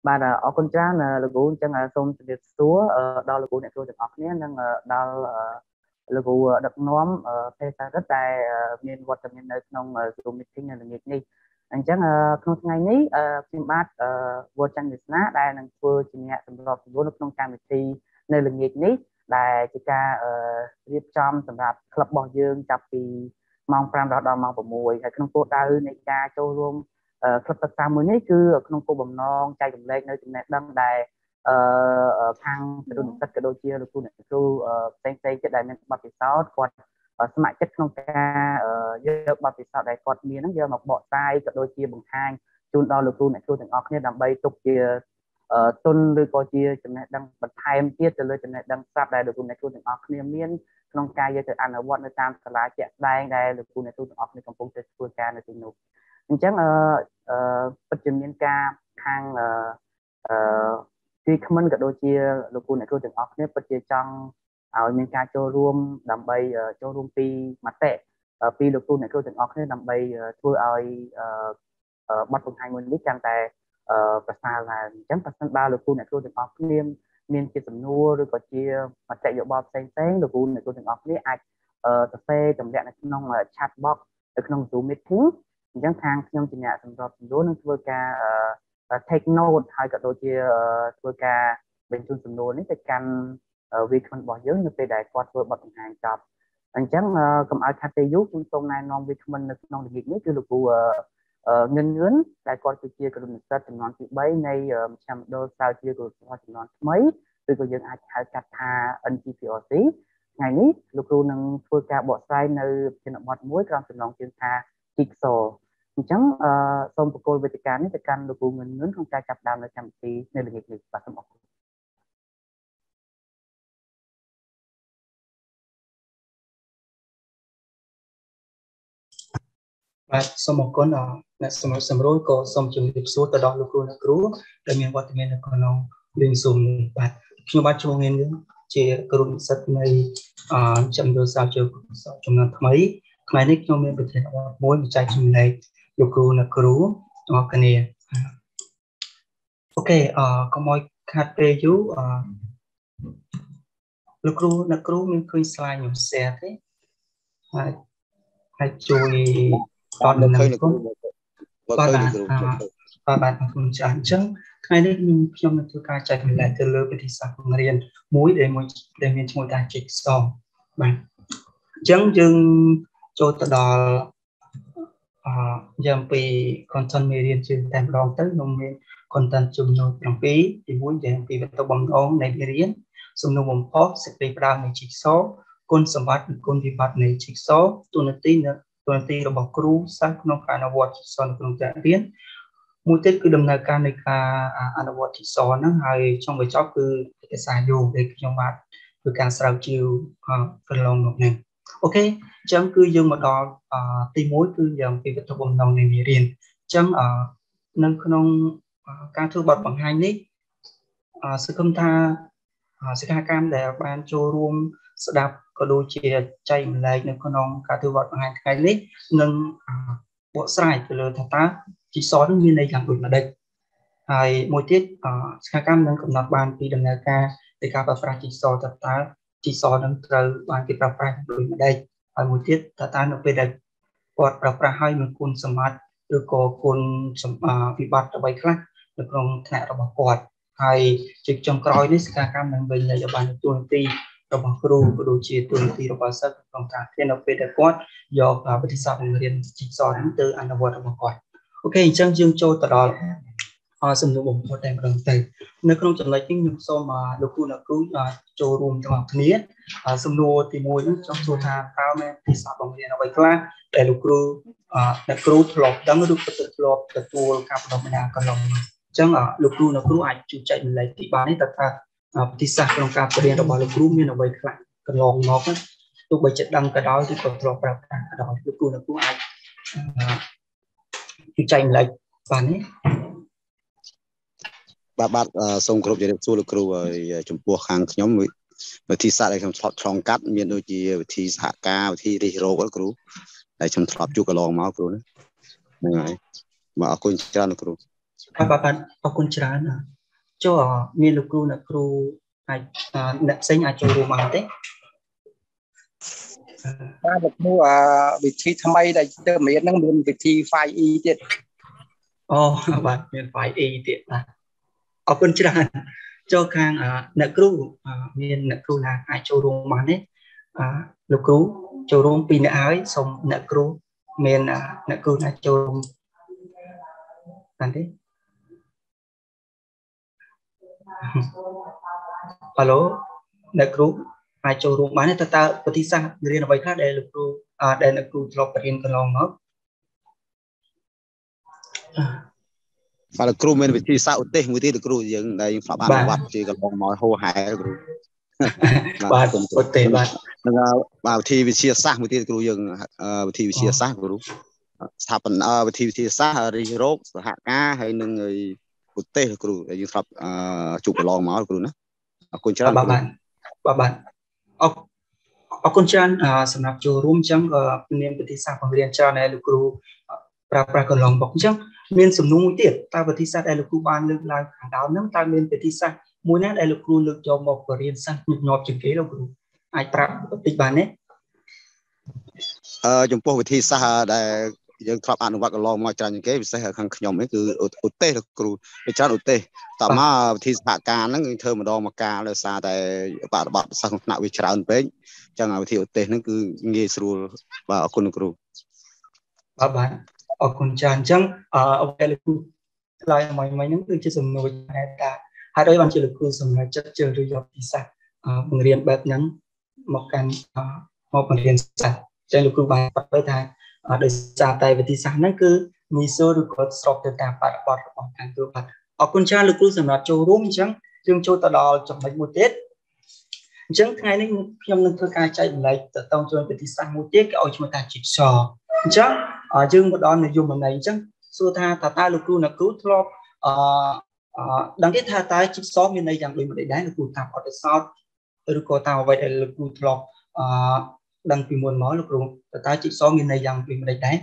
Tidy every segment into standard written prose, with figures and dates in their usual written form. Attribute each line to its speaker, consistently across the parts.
Speaker 1: បាទអរគុណច្រើនលោកគ្រូអញ្ចឹងសូមជម្រាបសួរដល់លោកគ្រូអ្នកគ្រូទាំងអស់គ្នានិងដល់លោកគ្រូដឹកនាំភាសារដ្ឋដែលមានវត្តមាននៅក្នុង Zoom meeting នៅល្ងាចនេះអញ្ចឹងក្នុងថ្ងៃនេះខ្ញុំបាទវត្តច័ន្ទវាសនាដែលនឹងធ្វើជាអ្នកសម្របសម្រួលនៅក្នុងកម្មវិធីនៅល្ងាចនេះដែលជាការរៀបចំសម្រាប់ក្លឹបរបស់យើងចាប់ពីម៉ោង 5 រហូតដល់ម៉ោង 6 ហើយក្នុងគោលដៅនៃការចូលរួមក្លឹបសិក្សាមួយនេះគឺក្នុងគោលបំណងចែករំលែកនៅចំណេះដឹងដែលខាងគ្រូនិស្សិតក៏ដូចជាលោកគ្រូអ្នកគ្រូផ្សេងៗទៀតដែលមានបទពិសោធន៍គាត់ស្ម័គ្រចិត្តក្នុងការយកបទពិសោធន៍ដែលគាត់មានហ្នឹងយកមកបកស្រាយក៏ដូចជាបង្ហាញជូនដល់លោកគ្រូអ្នកគ្រូទាំងអស់គ្នាដើម្បីទុកជាទុនឬក៏ជាចំណេះដឹងបន្ថែមទៀតទៅលើចំណេះដឹងស្រាប់ដែលលោកគ្រូអ្នកគ្រូទាំងអស់គ្នាមានក្នុងការយកទៅអនុវត្តនៅតាមសាលាជាក់ស្ដែងដែលលោកគ្រូអ្នកគ្រូទាំងអស់គ្នាកំពុងតែធ្វើការនៅទីនោះអញ្ចឹងពិតជាមានការខាងទីខមមិនក៏ដូចជាលោកគ្រូអ្នកគ្រូទាំងអស់គ្នាពិតជាចង់ឲ្យមានការចូលរួមដើម្បីចូលរួមពីមតិពីលោកគ្រូអ្នកគ្រូទាំងអស់គ្នាដើម្បីធ្វើឲ្យបទបង្ហាញមួយនេះកាន់តែប្រសើរឡើងអញ្ចឹងបើសិនបើលោកគ្រូអ្នកគ្រូទាំងអស់គ្នាមានជាសំណួរឬក៏ជាមតិយោបល់ផ្សេងៗលោកគ្រូអ្នកគ្រូទាំងអស់គ្នាអាចសរសេរទម្លាក់នៅក្នុង chat box នៅក្នុង Zoom meeting អញ្ចឹងខាងខ្ញុំជាអ្នកសម្របសម្រួលនឹងធ្វើការ take note ហើយក៏ដូចជាធ្វើការបញ្ជូនសំណួរនេះទៅកាន់វាគ្មិនរបស់យើងនៅពេលដែលគាត់ធ្វើបទបង្ហាញចប់អញ្ចឹងកុំឲ្យខាត់ពេលយូរខ្ញុំសូមណែនាំវាគ្មិននៅក្នុងល្ងាចនេះគឺលោកគ្រូងឿនដែលគាត់គឺជាគ្រូនិស្សិតចំនួនទី3នៃមជ្ឈមណ្ឌលស្រាវជ្រាវគោលចំនួនថ្មីឬក៏យើងអាចហៅកាត់ថា NGPRC ថ្ងៃនេះលោកគ្រូនឹងធ្វើការបកស្រាយនៅប្រធានបទមួយក្រោមចំណងជើងថា Jigsaw អញ្ចឹងសូមបកគោលវេទិកានេះទៅកាន់លោកគ្រូងឿនក្នុងការចាប់ផ្ដើមនៅកម្មវិធីនៅល្ងាចនេះបាទសូមអរគុណ
Speaker 2: បាទសូមអរគុណអ្នកសម្រួលក៏សូមជម្រាបសួរទៅដល់លោកគ្រូអ្នកគ្រូដែលមានវត្តមាននៅក្នុងលេង Zoom នេះបាទខ្ញុំបាទជួងងៀនជាគ្រូនិស្សិតនៃចំនួនសាស្ត្រចំនួនថ្មីថ្ងៃនេះខ្ញុំមានប្រធានបទមួយចែកចំណែកលោកគ្រូអ្នកគ្រូអរគ្នាអូខេកុំឲ្យខាត់ពេលយូរលោកគ្រូអ្នកគ្រូមានឃើញ slide ខ្ញុំ share ទេហើយជួយតតនឹងគុំបាទអរគុណច្រើនអញ្ចឹងថ្ងៃនេះខ្ញុំនឹងធ្វើការចែករំលែកទៅលើវិធីសាស្ត្របង្រៀនមួយដែលមានឈ្មោះថា Jigsaw បាទអញ្ចឹងយើងចូលទៅដល់យ៉ាងពី content មេរៀនជើងតែម្ដងទៅខ្ញុំមាន content ចំនួន7ទី1យ៉ាងពីវត្ថុបំណងនៃមេរៀនសំណួរបំផុសសេចក្តីផ្ដើមនៃ Jigsaw គុណសម្បត្តិនិងគុណវិបត្តិនៃ Jigsaw ទូនាទីរបស់គ្រូសាស្ត្រក្នុងការអនុវត្ត Jigsaw នៅក្នុងថ្នាក់រៀនមួយទៀតគឺដំណើរការនៃការអនុវត្ត Jigsaw ហ្នឹងហើយចុងបញ្ចប់គឺឯកសារយោងដែលខ្ញុំបាទធ្វើការស្រាវជ្រាវកន្លងមកនេះអូខេអញ្ចឹងគឺយើងមកដល់ទី1គឺយ៉ាងពីវត្ថុបំណងនៃមេរៀនអញ្ចឹងនៅក្នុងការធ្វើបទបង្ហាញនេះសង្ឃឹមថាសិក្ខាកាមដែលបានចូលរួមស្ដាប់ក៏ដូចជាចែកម្លែកនៅក្នុងការធ្វើបទបង្ហាញថ្ងៃនេះនឹងបកស្រាយទៅលើថាតើ Jigsaw នឹងមានន័យយ៉ាងដូចម្ដេចហើយមួយទៀតសិក្ខាកាមនឹងកំណត់បានពីដំណើរការនៃការប្រើប្រាស់ Jigsaw តើ Jigsaw នឹងត្រូវបានគេប្រើប្រាស់ដូចម្ដេចហើយមួយទៀតតើនៅពេលដែលគាត់ប្រើប្រាស់ហើយមានគុណសម្បត្តិឬក៏គុណវិបត្តិអ្វីខ្លះនៅក្នុងថ្នាក់របស់គាត់ហើយជាចុងក្រោយនេះសិក្ខាកាមនឹងវិញឲ្យបានទូនាទីរបស់គ្រូក៏ដូចជាទូនាទីរបស់សិស្សក្នុងការរៀននៅពេលដែលគាត់យកវិធីសាស្ត្របង្រៀន Jigsaw នេះទៅអនុវត្តរបស់គាត់អូខេអញ្ចឹងយើងចូលទៅដល់សំណួរបំផុតតែម្ដងទៅនៅក្នុងចំណុចនេះខ្ញុំសូមលោកគ្រូអ្នកគ្រូចូលរួមទាំងអស់គ្នាសំណួរទី1នេះចង់សួរថាតើមានវិធីសាស្ត្របង្រៀនអ្វីខ្លះដែលលោកគ្រូអ្នកគ្រូធ្លាប់ដឹងឬក៏ធ្លាប់ទទួលការបណ្ដុះបណ្ដាលកន្លងមកអញ្ចឹងលោកគ្រូអ្នកគ្រូអាចជួយចែកម្លែកទីបាននេះតើថាវិធីសាស្ត្រក្នុងការរៀនរបស់លោកគ្រូមានអ្វីខ្លះកន្លងមកទោះបីជាដឹងក៏ដោយឬក៏ធ្លាប់ប្រើប្រាស់ក៏ដោយលោកគ្រូអ្នកគ្រូអាចជួយចែកម្លែកបានទេ
Speaker 3: បាទសូមគោរពជម្រាបសួរលោកគ្រូហើយចំពោះខាងខ្ញុំវិធីសាស្ត្រដែលខ្ញុំធ្លាប់ឆ្លងកាត់មានដូចជាវិធីសហការវិធីរិះរោបគ្រូដែលខ្ញុំធ្លាប់ជួបកន្លងមកគ្រូហ្នឹងហើយបាទអរគុណច្រើនលោកគ្រូ
Speaker 2: បាទអរគុណច្រើន cho miền lục cru là cru ai nạp sinh ai cho rùm ăn thế
Speaker 4: được mua vị trí tham bay đây từ miền năng miền vị trí phải y tiết
Speaker 2: bạn miền phải y tiết là ở bên trên cho khang nợ cru miền nợ cru là ai cho rùm ăn đấy lục cru cho rùm pin ái xong nợ cru miền nợ cru là cho rùm ăn thế alo nợ cru ai cho rùm bán này ta bati sang riêng là vậy khác đây lục cru đây nợ cru cho riêng cái lòng nó
Speaker 3: và cru mình vị sao tê một tí cru dừng đây phạm ăn vặt chỉ còn mỏi hô hài cru
Speaker 2: bạn có thể bạn
Speaker 3: vào thi vị chia sát một tí cru dừng thi vị chia sát cru tháp vị thi sát đi rốt hạ cá hay nâng người tê cru dừng phạm chụp lòng máu cru nữa con chán
Speaker 2: bạn con chánสำหรับโจร่วมจังเรียนปฏิสัมพันธ์เรียนชาในลูกครูปรากันลองบอกจังเรียนสำนวนมุ้ยเตียตาปฏิสัมพันธ์ในลูกครูบานเลือกลายขันดาวน้ำตาเรียนปฏิสัมพันธ์มุ้ยนั้นในลูกครูเลือกจอมบอกเรียนสั้นหยุดหยอบจึงเกลูกครูไอ้ปราปฏิบัติเนี่ย
Speaker 3: จงพวกวิธีสหได้ยังครับอนุวัตก็ลองมาจานยังเก็บใส่ข้างขยมนี่คืออุเต้ครูไปจานอุเต้ต่อมาวิธีสหการนั่นเธอมาดองมาการเลยซาแต่บาดสังหนาวิชาอันเป็นจังวิธีอุเต้นั่นคือเงี้ยสรุปว่าคุณครู
Speaker 2: บ้านคุณจานจังเอาไปเลยครูลายใหม่ๆนั่นคือจะสมมติในตาหาได้บางทีลูกครูสมมติจะเจอเรื่องวิชาเรียนแบบนั้นมาการมาเรียนสัตว์ใจลูกครูบานไปทางโดยสาแต่วิธีสารนั่นคือมีโซ่หรือกดสอบตามปฏิบัติของการตัวบัตรคุณชาลูกครูสำหรับโจร่วมจังจึงโจตลอดจบในมุติจังไงนี่ยมนึกถึงการใจไหลแต่ต้องโจวิธีสารมุติก็เอาชมาการจิตสอจังจึงบดอนในยุคไหนจังสุธาตาตาลูกครูนักครูทลบดังที่ท่าตายจิตสอมีในอย่างโดยมันได้ลูกครูทำอัลตราซาวด์หรือก็ทำไว้ในลูกครูทลบดังปีมวลหมอลูกครูแต่ตาจิตซ้อมในยังปีมันได้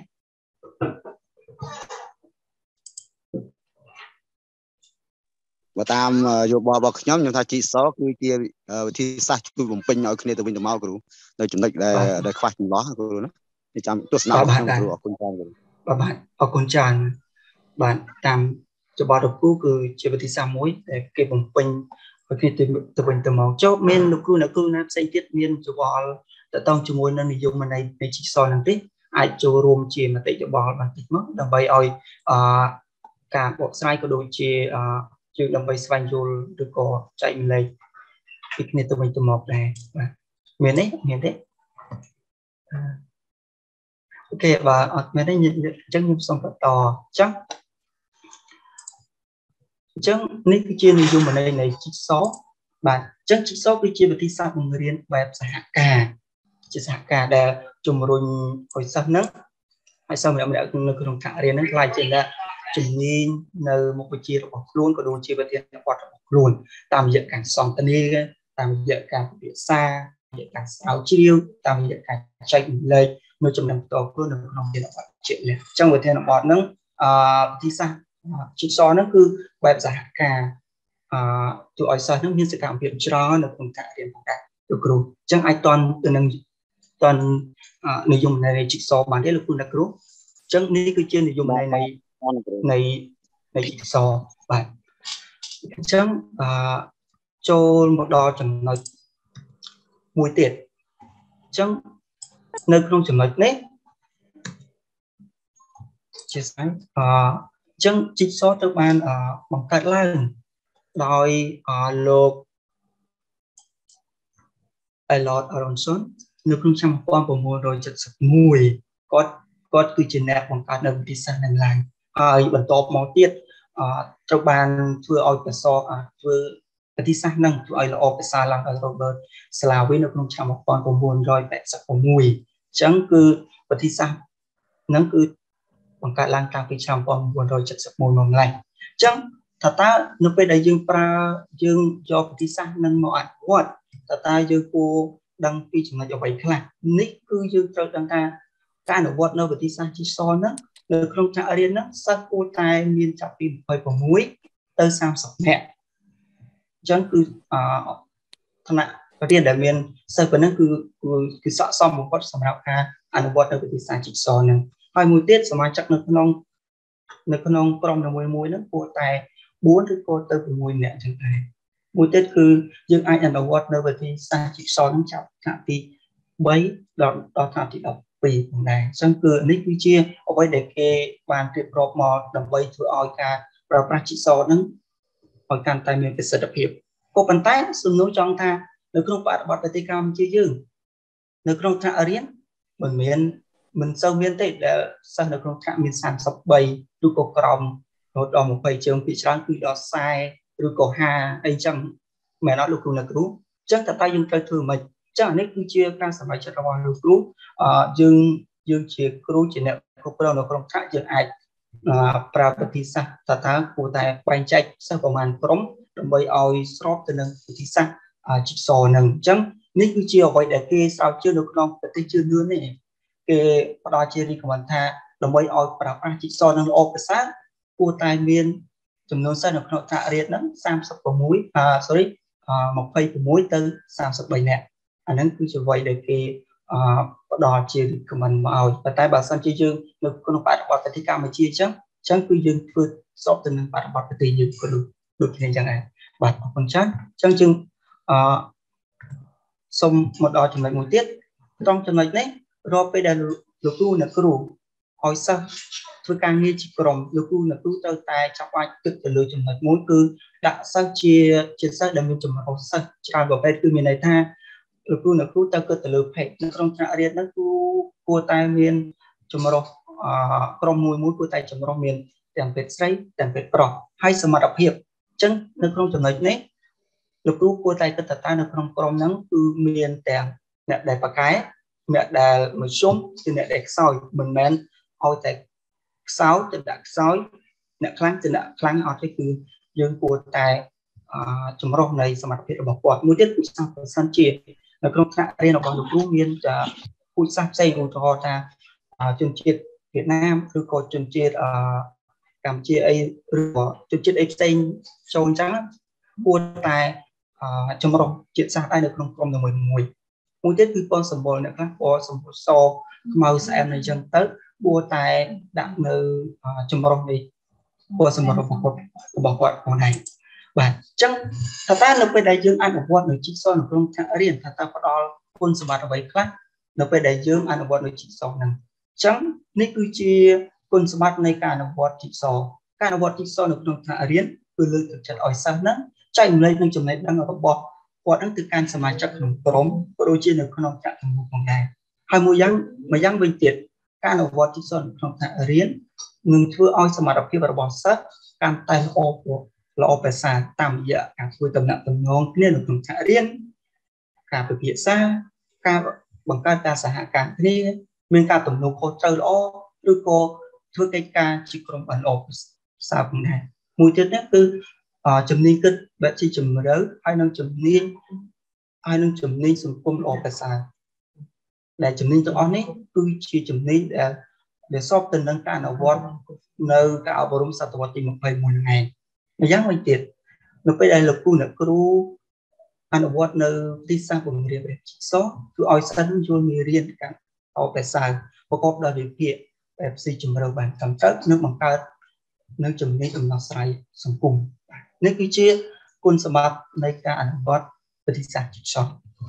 Speaker 3: và tam vô bò nhóm chúng ta chỉ số cái thì sa chui vùng pin ở kia từ bên mau cũ đây chuẩn bị để khoa chúng đó cũ đó thì chăm tôi nào
Speaker 2: bạn con tràn bạn tam cho bò độc cũ cứ chỉ về thì sa muối để cái vùng pin ở kia từ bên từ mau chốt men lục cũ nam xây tiết miên cho bòแต่ต้องจมูกนั้นนิยมมาในจิตซอยนั่นติไอโจรวมเชียมาติจะบอลมันติดมั้งดังใบอ้อยการบอกไซก็โดยเชียจึงดังใบสวรรค์โยหรือก็ใจมันเลยอีกในตัวมันจะหมอกได้เหมือนนี้โอเคvàเหมือนนี้จังยุบส่งต่อจังนี่คือเชียนิยมมาในจิตซอbạnจังจิตซอคือเชียแบบที่ทราบมันเรียนแบบสหการจิตสหการได้จุ่มรุนคอยซับนั้นให้ซับแบบนี้คือក្នុងថ្នាក់រៀនนั้นខ្លាយជាជំនាញនៅមុខវិជ្ជារបស់ខ្លួនក៏ដូចជាវិទ្យាសាស្ត្ររបស់ខ្លួនតាមរយៈការសន្ទនាតាមរយៈការពិភាក្សាតាមរយៈការស្រាវជ្រាវតាមរយៈការចែករំលែកនៅចំណេះផ្ទាល់ខ្លួននៅក្នុងវិទ្យាសាស្ត្រជាក់លាក់អញ្ចឹងវិទ្យាសាស្ត្រហ្នឹងវិទ្យាសាស្ត្រជីវសហ្នឹងគឺបែបសហការជួយឲ្យសិស្សហ្នឹងមានសកម្មភាពច្រើននៅក្នុងការរៀនផងដែរលោកគ្រូអញ្ចឹងអាចតន់ទៅនឹងตอนนิยมในจิตซอบานได้ลูกคุณนักรู้จังนี่คือเชื่อนิยมในจิตซอบานจังโจลหมดดอจังในมวยเตียดจังในกลุ่มจังในนี้เชื่อไหมจังจิตซอตัวบานบังคับล่างโดยโลกไอลอดอารอนสันนึกถึงช่างความประมวลโดยจัดสักมวยก็คือจีนแนบของการดำเนินที่สั่งนั้นแรงบรรทบมองเตี้ยเจ้าบ้านเพื่อเอาไปซอเพื่อปฏิสังนั่งเพื่อเอาออกไปซาลังเอาโรเบิร์ตสลาวินึกถึงช่างความประมวลโดยแบบสักมวยจังคือปฏิสังนั่นคือของการล้างการไปช่างความประมวลโดยจัดสักมวยมองแรงจังถ้าตานึกไปได้ยังปลายังยอปฏิสังนั่งมองอัดวัดถ้าตายังกูดังปีจังหวัดเอาไว้ขนาดนี้คือยืนเจอดังการอวดเราปฏิสังจิตซ้อนนั้นหรือโครงการเรียนนั้นสักกูตายเรียนจากปีไปประมุ้ยเตอร์สามสองแม่ chẳng cứ thằng nào tiền để miền sơ phần nó cứ sợ xong một quát sầm nào cả anh quát được cái sản chỉ so này hai mũi tiết sớm chắc nó con trong là mũi nó của tài bốn thứ cô tới mũi nè chẳng hạn mũi tiết cứ nhưng ai anh quát nó về thì sản chỉ so nó chậm chậm thì bấy đó thằng thì đọc vì này xong cứ nick quy chia ở đây để cái bàn tuyệt robot mò đầm bay thưa oi ca và chỉ so nó ở càng tài miền cái sự đặc biệt cô bàn tay xuống nối trong tha nếu không bạn bật tay cam chia dư nếu không thạ ở riêng mình sâu miền tây để sao nếu không thạ miền sản sập bầy đu cổ còng một đòn một bầy trường bị trắng bị đỏ sai đu cổ hà anh chẳng mẹ nói lục lục là cứu chắc ta tay dùng cây thường mình chắc là nick chia càng sản phẩm chất vào lục cứu dương chia cứu chỉ nè không có đâu nó không thạ dương ai property sa ta của tài quan trách sau của màn prom đồng bay oi srop từ nâng thì sa chỉ sò nâng chấm nick chia vậy để kia sao chưa được không cái chưa nữa này cái đó chia đi của mình tha đồng bay oi property chỉ sò nâng ô cái sát của tài miền chúng nó sẽ được nội thạ riết đó sam sập của mũi sorry một phay của mũi từ sam sập bảy nè anh ấy cứ vậy để kia đo chia được của mình màu và tay bảo san chia dương được con bạn bật cái cam mà chia chẳng cứ dương vượt sót từ những bạn bật cái tiền dương có được thì chẳng hạn bạn còn chẳng chừng xong một đo chừng lại một tiết trong chừng này đấy rồi bây giờ lục tu là cứ đủ hỏi sao tôi càng nghe chỉ còn lục tu là tu tao tài trong ai tự lựa chừng lại mỗi cứ đã sang chia sang để mình chừng mà học sang tràn vào bên cứ miền này tha lục tu là tu tao cứ tự lựa phải trong trại điện nó cua tai miền chừng mà trong mũi của tay chừng mà miền đèn vệt sấy đèn vệt pro hay sự mà đặc biệt chân nó không chừng này đấy lục tu của tay cứ thật ta nó không nắng từ miền đèn mẹ đẹp bạc cái mẹ đà một xuống từ mẹ đẹp soi mình men hồi tại sáu từ đặc soi mẹ kháng từ đặc kháng ở cáiคือdương của tay chừng mà này sự mà đặc biệt là bỏ mũi tiết của sang san chia nó không thạ đây là còn lục tu miềnจะพูดซับไซของทอตาจนเจ็ดเวียดนามหรือก็จนเจ็ดกัมพูชีไอหรือก็จนเจ็ดไอเซนโซนจังบัวตายจมรมเจ็ดซาได้ในกรมหนึ่งมวยมวยเจ็ดคือปอนสมบูรณ์นะครับปอนสมบูรณ์โซมาแซมในจังเตอร์บัวตายดักในจมรมนี้บัวสมบูรณ์บอกว่าคนไหนแบบจังถ้าตาเราไปได้ยังอันของวัดหนึ่งจิ๊กซอว์หนึ่งกรมเรียนถ้าตาพอดอลคนสมบัติไว้ครั้งเราไปได้ยังอันของวัดหนึ่งจิ๊กซอว์นั้นจังนี่คือเชี่ยคนสมบัติในการอวดจิ๊กซอว์การอวดจิ๊กซอว์ในกลุ่มนักเรียนคือเลือกจัดอ้อยซ้ำนั้นใจเลยในจุดไหนดังเราบอกว่านั่นคือการสมัครจากหนุ่มกรมโดยเชี่ยในขนมจากหนุ่มของใดให้มวยยังมายังเป็นเตียดการอวดจิ๊กซอว์ในกลุ่มนักเรียนหนึ่งเพื่ออ้อยสมัครที่ระบบซักการไต่โอ้เราเอาไปสานตามเยอะการคุยตำหนักตำนองเนี่ยหนุ่มนักเรียนการไปเพียรซ่าการบังคับการสหการนี่មានការទំនុកខុសត្រូវល្អឬក៏ធ្វើកិច្ចការជាក្រុមបានល្អសាប់ដែរមួយទៀតនេះគឺជំនាញគិតបែបជាជំរឿហើយនឹងជំនាញសង្គមល្អប្រសើរដែលជំនាញទាំងអស់នេះគឺជាជំនាញដែលសពទៅនឹងការអនុវត្តនៅការអប់រំសតវត្សទី21ហ្នឹងឯងម្យ៉ាងវិញទៀតនៅពេលដែលលោកគ្រូអនុវត្តនៅទីសាស្ត្របង្រៀនបែបជីកសគឺឲ្យសិស្សយល់មេរៀនការเอาแต่สายประกอบด้วยวิธีแบบสี่จุดเราแบ่งกันจัดนึกบังคับนึกจุดนี้กำลังใส่สังคมนี่คือเชื่อคุณสมบัติในการอนุวัตปฏิสัมพันธ์ชอบ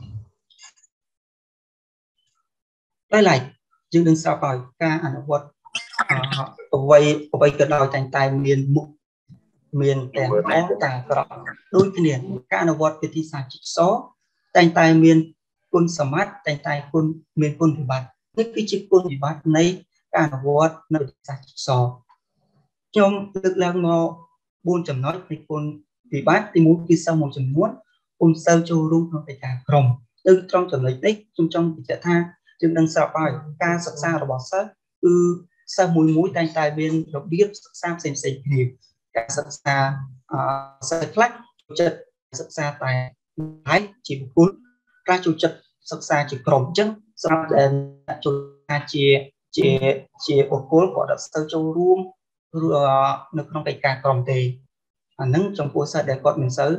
Speaker 2: ได้หลายจึงดึงสาวไปการอนุวัตเอาไว้กระดอยแต่งตายเมียนมุกเมียนแต่งอ้อแต่กระด้วยเนียนการอนุวัตปฏิสัมพันธ์ชอบแต่งตายเมียนคุณสมบัติแต่งตายคุณเมียนคุณปฏิบัตินี่คือจิตคุณปฏิบัติในการอนุวัตในการศึกษาจงลึกแล้วมาบุญจำน้อยในคุณปฏิบัติที่มุ่งที่สมุนจำนวนคุณเซลล์จูรุ่งในการกรมโดยตรงจำเลยนี้trongกิจท่าจึงดังสาวไปการศึกษาระบบสักคือสมุนมุ้ยแต่งตายเป็นระเบียบศึกษาเส้นเส้นผิวการศึกษาศึกษาจัดศึกษาแต่ท้ายจีบคุณการจุดจัดศึกษาจีกรมจึงสำหรับจุดจีอุปกรณ์ของดัชเซอร์จูร่วมนึกน้องไปการกรมเตอันนั้นจงพูดสัตว์ได้กอดเหมือนซื้อ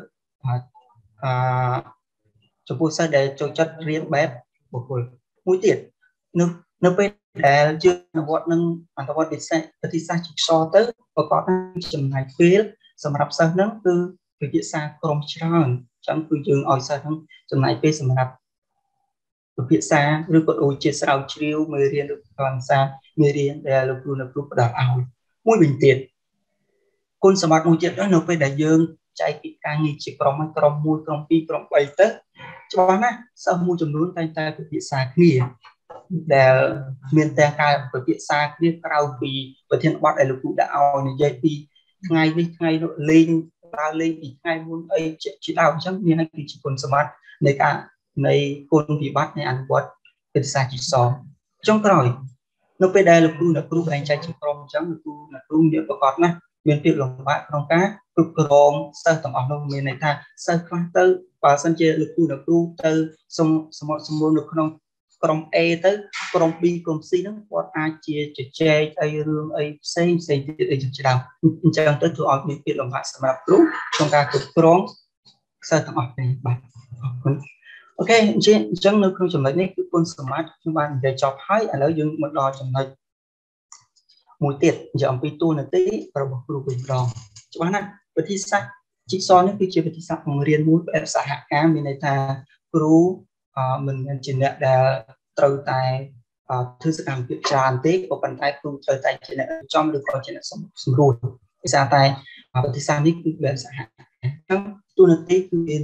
Speaker 2: ចំពោះសិស្សដែលចូលចិត្តរៀនបែបបុគ្គលមួយទៀតនៅពេលដែលយើងអនុវត្តនឹងអនុវត្តវិទ្យាសាស្ត្រជីវសាស្ត្រទៅប្រកបនឹងចំណាយពេលសម្រាប់សិស្សហ្នឹងគឺវិទ្យាសាស្ត្រក្រុមច្រើនអញ្ចឹងគឺយើងឲ្យសិស្សហ្នឹងចំណាយពេលសម្រាប់វិភាសាឬក៏ដូចជាស្រាវជ្រាវមេរៀនឬក៏ភាសាមេរៀនដែលលោកគ្រូផ្ដល់ឲ្យមួយវិញទៀតគុណសម្បត្តិមួយទៀតនៅពេលដែលយើងចែកពីការងារជាក្រុម1ក្រុម2ក្រុម3ទៅច្បាស់ណាស់សិស្សមួយចំនួនតែងតែពិភាក្សាគ្នាដែលមានទាំងការពិភាក្សាគ្នាក្រៅពីប្រធានបទដែលលោកគ្រូដាក់ឲ្យនិយាយពីថ្ងៃនេះថ្ងៃនោះលេងដើរលេងពីថ្ងៃមុនអីជាដើមអញ្ចឹងមានគឺជាគុណសម្បត្តិនៃគុណវិបត្តិនៃអនុវត្តវិទ្យាសាស្ត្រជីវសាស្ត្រចុងក្រោយនៅពេលដែលលោកគ្រូបែងចែកជាក្រុមអញ្ចឹងលោកគ្រូមានប្រកបណាស់មានភាពលំបាកក្នុងការគ្រប់គ្រងសិស្សទាំងអស់នោះមានន័យថាសិស្សខ្លះទៅបើសិនជាលោកគ្រូទៅសម្រួលនៅក្នុងក្រុម A ទៅក្រុម B ក្រុម C ហ្នឹងគាត់អាចជាជជែកអីរឿងអីផ្សេងទៀតអីជាដើមអញ្ចឹងទៅធ្វើឲ្យមានភាពលំបាកសម្រាប់គ្រូក្នុងការគ្រប់គ្រងសិស្សទាំងអស់នេះបាទអរគុណអូខេអញ្ចឹងនៅក្នុងចំណុចនេះគឺគុណសម្បត្តិខ្ញុំបាននិយាយចប់ហើយឥឡូវយើងមកដល់ចំណុចមួយទៀតនិយាយអំពីតួនាទីរបស់គ្រូវិញម្ដងច្បាស់ណាស់វិធីសាស្ត្រជីវសាស្ត្រនេះគឺជាវិធីសាស្ត្របង្រៀនមួយបែបសហការមានន័យថាគ្រូមិនមែនជាអ្នកដែលត្រូវតែធ្វើសកម្មភាពច្រើនទេក៏ប៉ុន្តែគ្រូត្រូវតែជាអ្នកចំឬក៏ជាអ្នកសម្រួលដោយសារតែវិធីសាស្ត្រនេះគឺបែបសហការអញ្ចឹងតួនាទីគឺមាន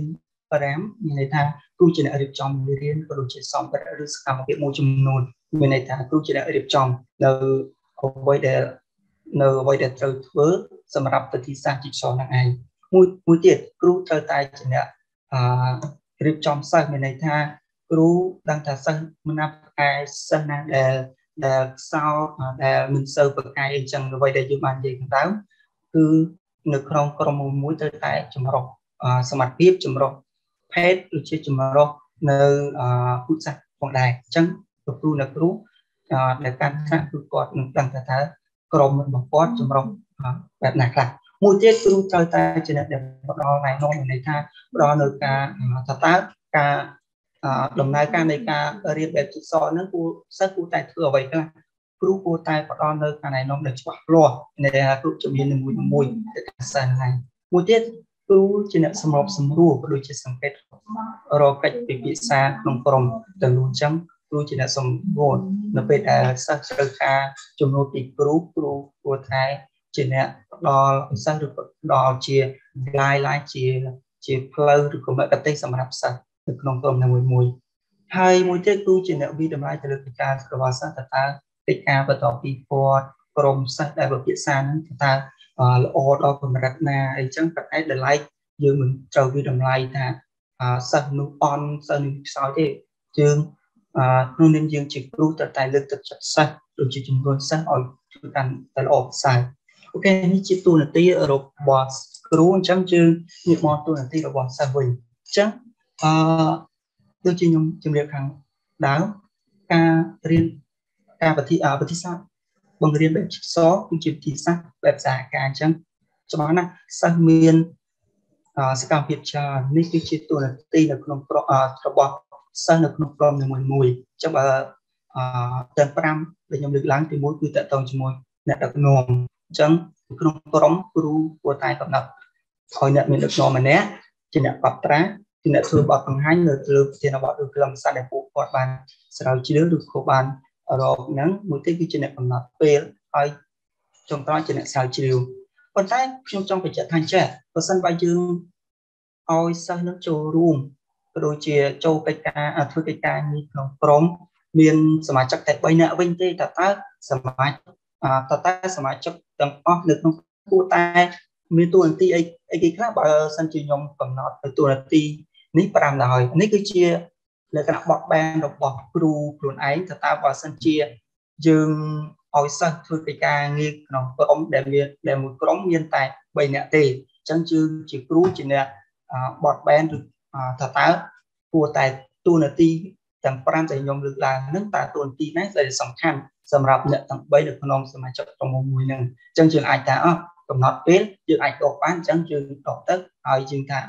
Speaker 2: 5មានន័យថាគ្រូជាអ្នករៀបចំមេរៀនក៏ដូចជាសម្ភារៈឬសកម្មភាពមួយចំនួនមានន័យថាគ្រូជាអ្នករៀបចំនៅអ្វីដែលត្រូវធ្វើសម្រាប់វិធីសាស្ត្រជីវសាស្ត្រហ្នឹងឯងមួយទៀតគ្រូត្រូវតែជាអ្នករៀបចំសិស្សមានន័យថាគ្រូដឹងថាសិស្សមិនណាផ្កាយសិស្សណាដែលខ្សោយដែលមិនសូវប្រកែកអីចឹងអ្វីដែលយើងបាននិយាយខាងដើមគឺនៅក្នុងក្រុមមួយត្រូវតែចម្រុះសមត្ថភាពចម្រុះភេទដូចជាចម្រុះនៅពុទ្ធសាសនាផងដែរអញ្ចឹងគ្រូដែលកាន់ថ្នាក់គឺគាត់នឹងដឹងថាក្រុមរបស់គាត់ចម្រុះបែបណាខ្លះមួយទៀតគ្រូត្រូវតែជាអ្នកដែលផ្ដល់ណែនាំន័យថាផ្ដល់នៅការការដំណើរការនៃការរៀនបែបជីវសាស្ត្រហ្នឹងសិស្សគួរតែធ្វើអ្វីខ្លះគ្រូគួរតែផ្ដល់នៅការណែនាំដែលច្បាស់លាស់នៃគ្រប់ជំនាញនីមួយទៅកាន់សិស្សហ្នឹងមួយទៀតគ្រូជាអ្នកសម្របសម្រួលក៏ដូចជាសង្កេតរកកិច្ចពិភាក្សាក្នុងក្រុមទាំងនោះអញ្ចឹងគ្រូជាអ្នកសម្រួលនៅពេលដែលសិស្សត្រូវការចំណូលពីគ្រូគួរតែជាអ្នកផ្ដល់សិស្សឬក៏ផ្ដល់ជា guideline ជាផ្លូវឬក៏មគ្គុទ្ទេសក៍សម្រាប់សិស្សនៅក្នុងក្រុមមួយហើយមួយទៀតគ្រូជាអ្នកវិតម្លៃទៅលើកិច្ចការរបស់សិស្សតើកិច្ចការបន្តពីគាត់ក្រុមសិស្សដែលពិភាក្សាហ្នឹងតើល្អដល់កម្រិតណាអីចឹងប្រហែលតម្លៃយើងមិនត្រូវវិតម្លៃថាសិស្សនោះសិស្សនេះខ្សោយទេយើងក្នុងនាមយើងជាគ្រូត្រូវតែលើកទឹកចិត្តសិស្សដូចជាជំរុញសិស្សឲ្យធ្វើកាន់តែល្អប្រសើរអូខេនេះជាតួនាទីរបស់គ្រូអញ្ចឹងយើងងាកមកតួនាទីរបស់សិស្សវិញអញ្ចឹងដូចជាខ្ញុំជម្រាបខាងដើមការរៀនការវិធីសាស្ត្របង្រៀនបែបជីវសាស្ត្រគឺជាវិធីសាស្ត្របែបសហការអញ្ចឹងច្បាស់ណាស់សិស្សមានសកម្មភាពច្រើននេះគឺជាតួនាទីនៅក្នុងរបស់សិស្សនៅក្នុងក្រុមនីមួយៗអញ្ចឹងបើទាំង5ដែលខ្ញុំលើកឡើងទី1គឺតកតងជាមួយអ្នកដឹកនាំអញ្ចឹងក្នុងក្រុមគ្រូគួរតែកំណត់ឲ្យអ្នកមានដឹកនាំម្នាក់ជាអ្នកកត់ត្រាជាអ្នកធ្វើបទបង្ហាញនៅលើប្រធានបទឬខ្លឹមសារដែលពួកគាត់បានស្រាវជ្រាវឬក៏បានរកហ្នឹងមួយទៀតគឺជាអ្នកកំណត់ពេលឲ្យចុងក្រោយជាអ្នកស្រាវជ្រាវប៉ុន្តែខ្ញុំចង់បញ្ជាក់ថាចេះបើសិនបើយើងឲ្យសិស្សនឹងចូលរួមក៏ដូចជាចូលកិច្ចការធ្វើកិច្ចការនេះក្នុងក្រុមមានសមាជិកតែ3នាក់វិញទេតើសមាជិកទាំងអស់នៅក្នុងគួរតែមានតួនាទីអីគេខ្លះបើសិនជាខ្ញុំកំណត់ទៅតួនាទីនេះ5ដល់ហើយនេះគឺជាលក្ខណៈបត់បែនរបស់គ្រូខ្លួនឯងតើបើសិនជាយើងឲ្យសិស្សធ្វើកិច្ចការងារក្នុងក្រុមដែលមួយក្រុមមានតែ3នាក់ទេអញ្ចឹងយើងជាគ្រូជាអ្នកបត់បែនឬតើគួរតែតួនាទីទាំង5ដែលខ្ញុំលើកឡើងហ្នឹងតើតួនាទីណាដែលសំខាន់សម្រាប់អ្នកទាំង3នៅក្នុងសមាជិកក្រុមមួយហ្នឹងអញ្ចឹងយើងអាចថាកំណត់ពេលយើងអាចដកបានអញ្ចឹងយើងដកទៅហើយយើងថា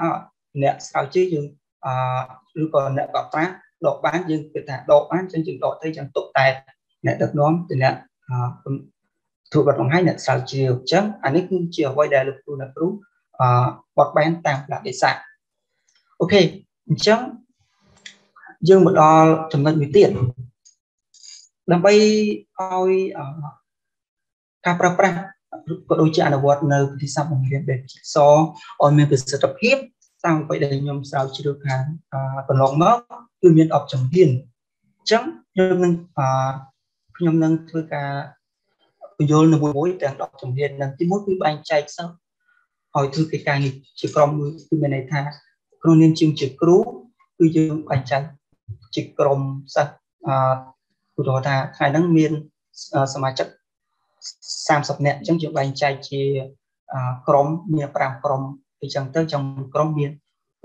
Speaker 2: nè sao chứ dương rồi còn nè gặp phá đọc bán dương người ta đọc bán trên chừng đọc thấy chẳng tụ tài nè được nón thì nè thuộc vật bằng hai nè sao chiều chấm anh ấy cũng chiều quay đại lục tu là đúng bọt bán tam là để sạc ok chấm dương một đo chấm ngân với tiền làm bay oi capra có đôi chân là vọt nơi thì sao mình liên để so oi mình phải sự tập hiếp sang vậy để nhom sao chỉ được hàng còn lòng mất tự nhiên ọc chấm hiền chấm nhom nâng thôi cả vô là mối đang đọc chấm hiền nâng tí mối với bánh chay sao hỏi thư cái càng chỉ còn từ bên này tha còn nên chương chỉ cứu từ dương bánh chay chỉ còn sao của đó ta hai năng miên sắm chất sam sập nẹt trong chuyện bánh chay chỉ crom miên pram crom thì chẳng tới trong crom miên của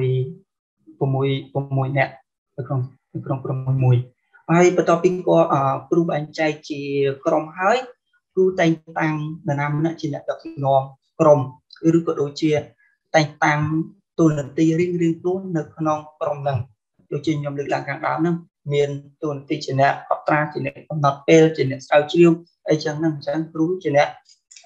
Speaker 2: mùi nẹt được không crom mùi ai bắt đầu pin có cru bánh chay chỉ crom hơi cru tay tăng là nam nó chỉ là đập ngon crom cứ có đôi chia tay tăng tôi lần ti riêng luôn được non crom lần đôi chia nhom được làm càng đáo năm miền tuần ti chỉ nè học tra chỉ nè nọt pel chỉ nè sao chiêu ai chẳng năng chẳng rú chỉ nè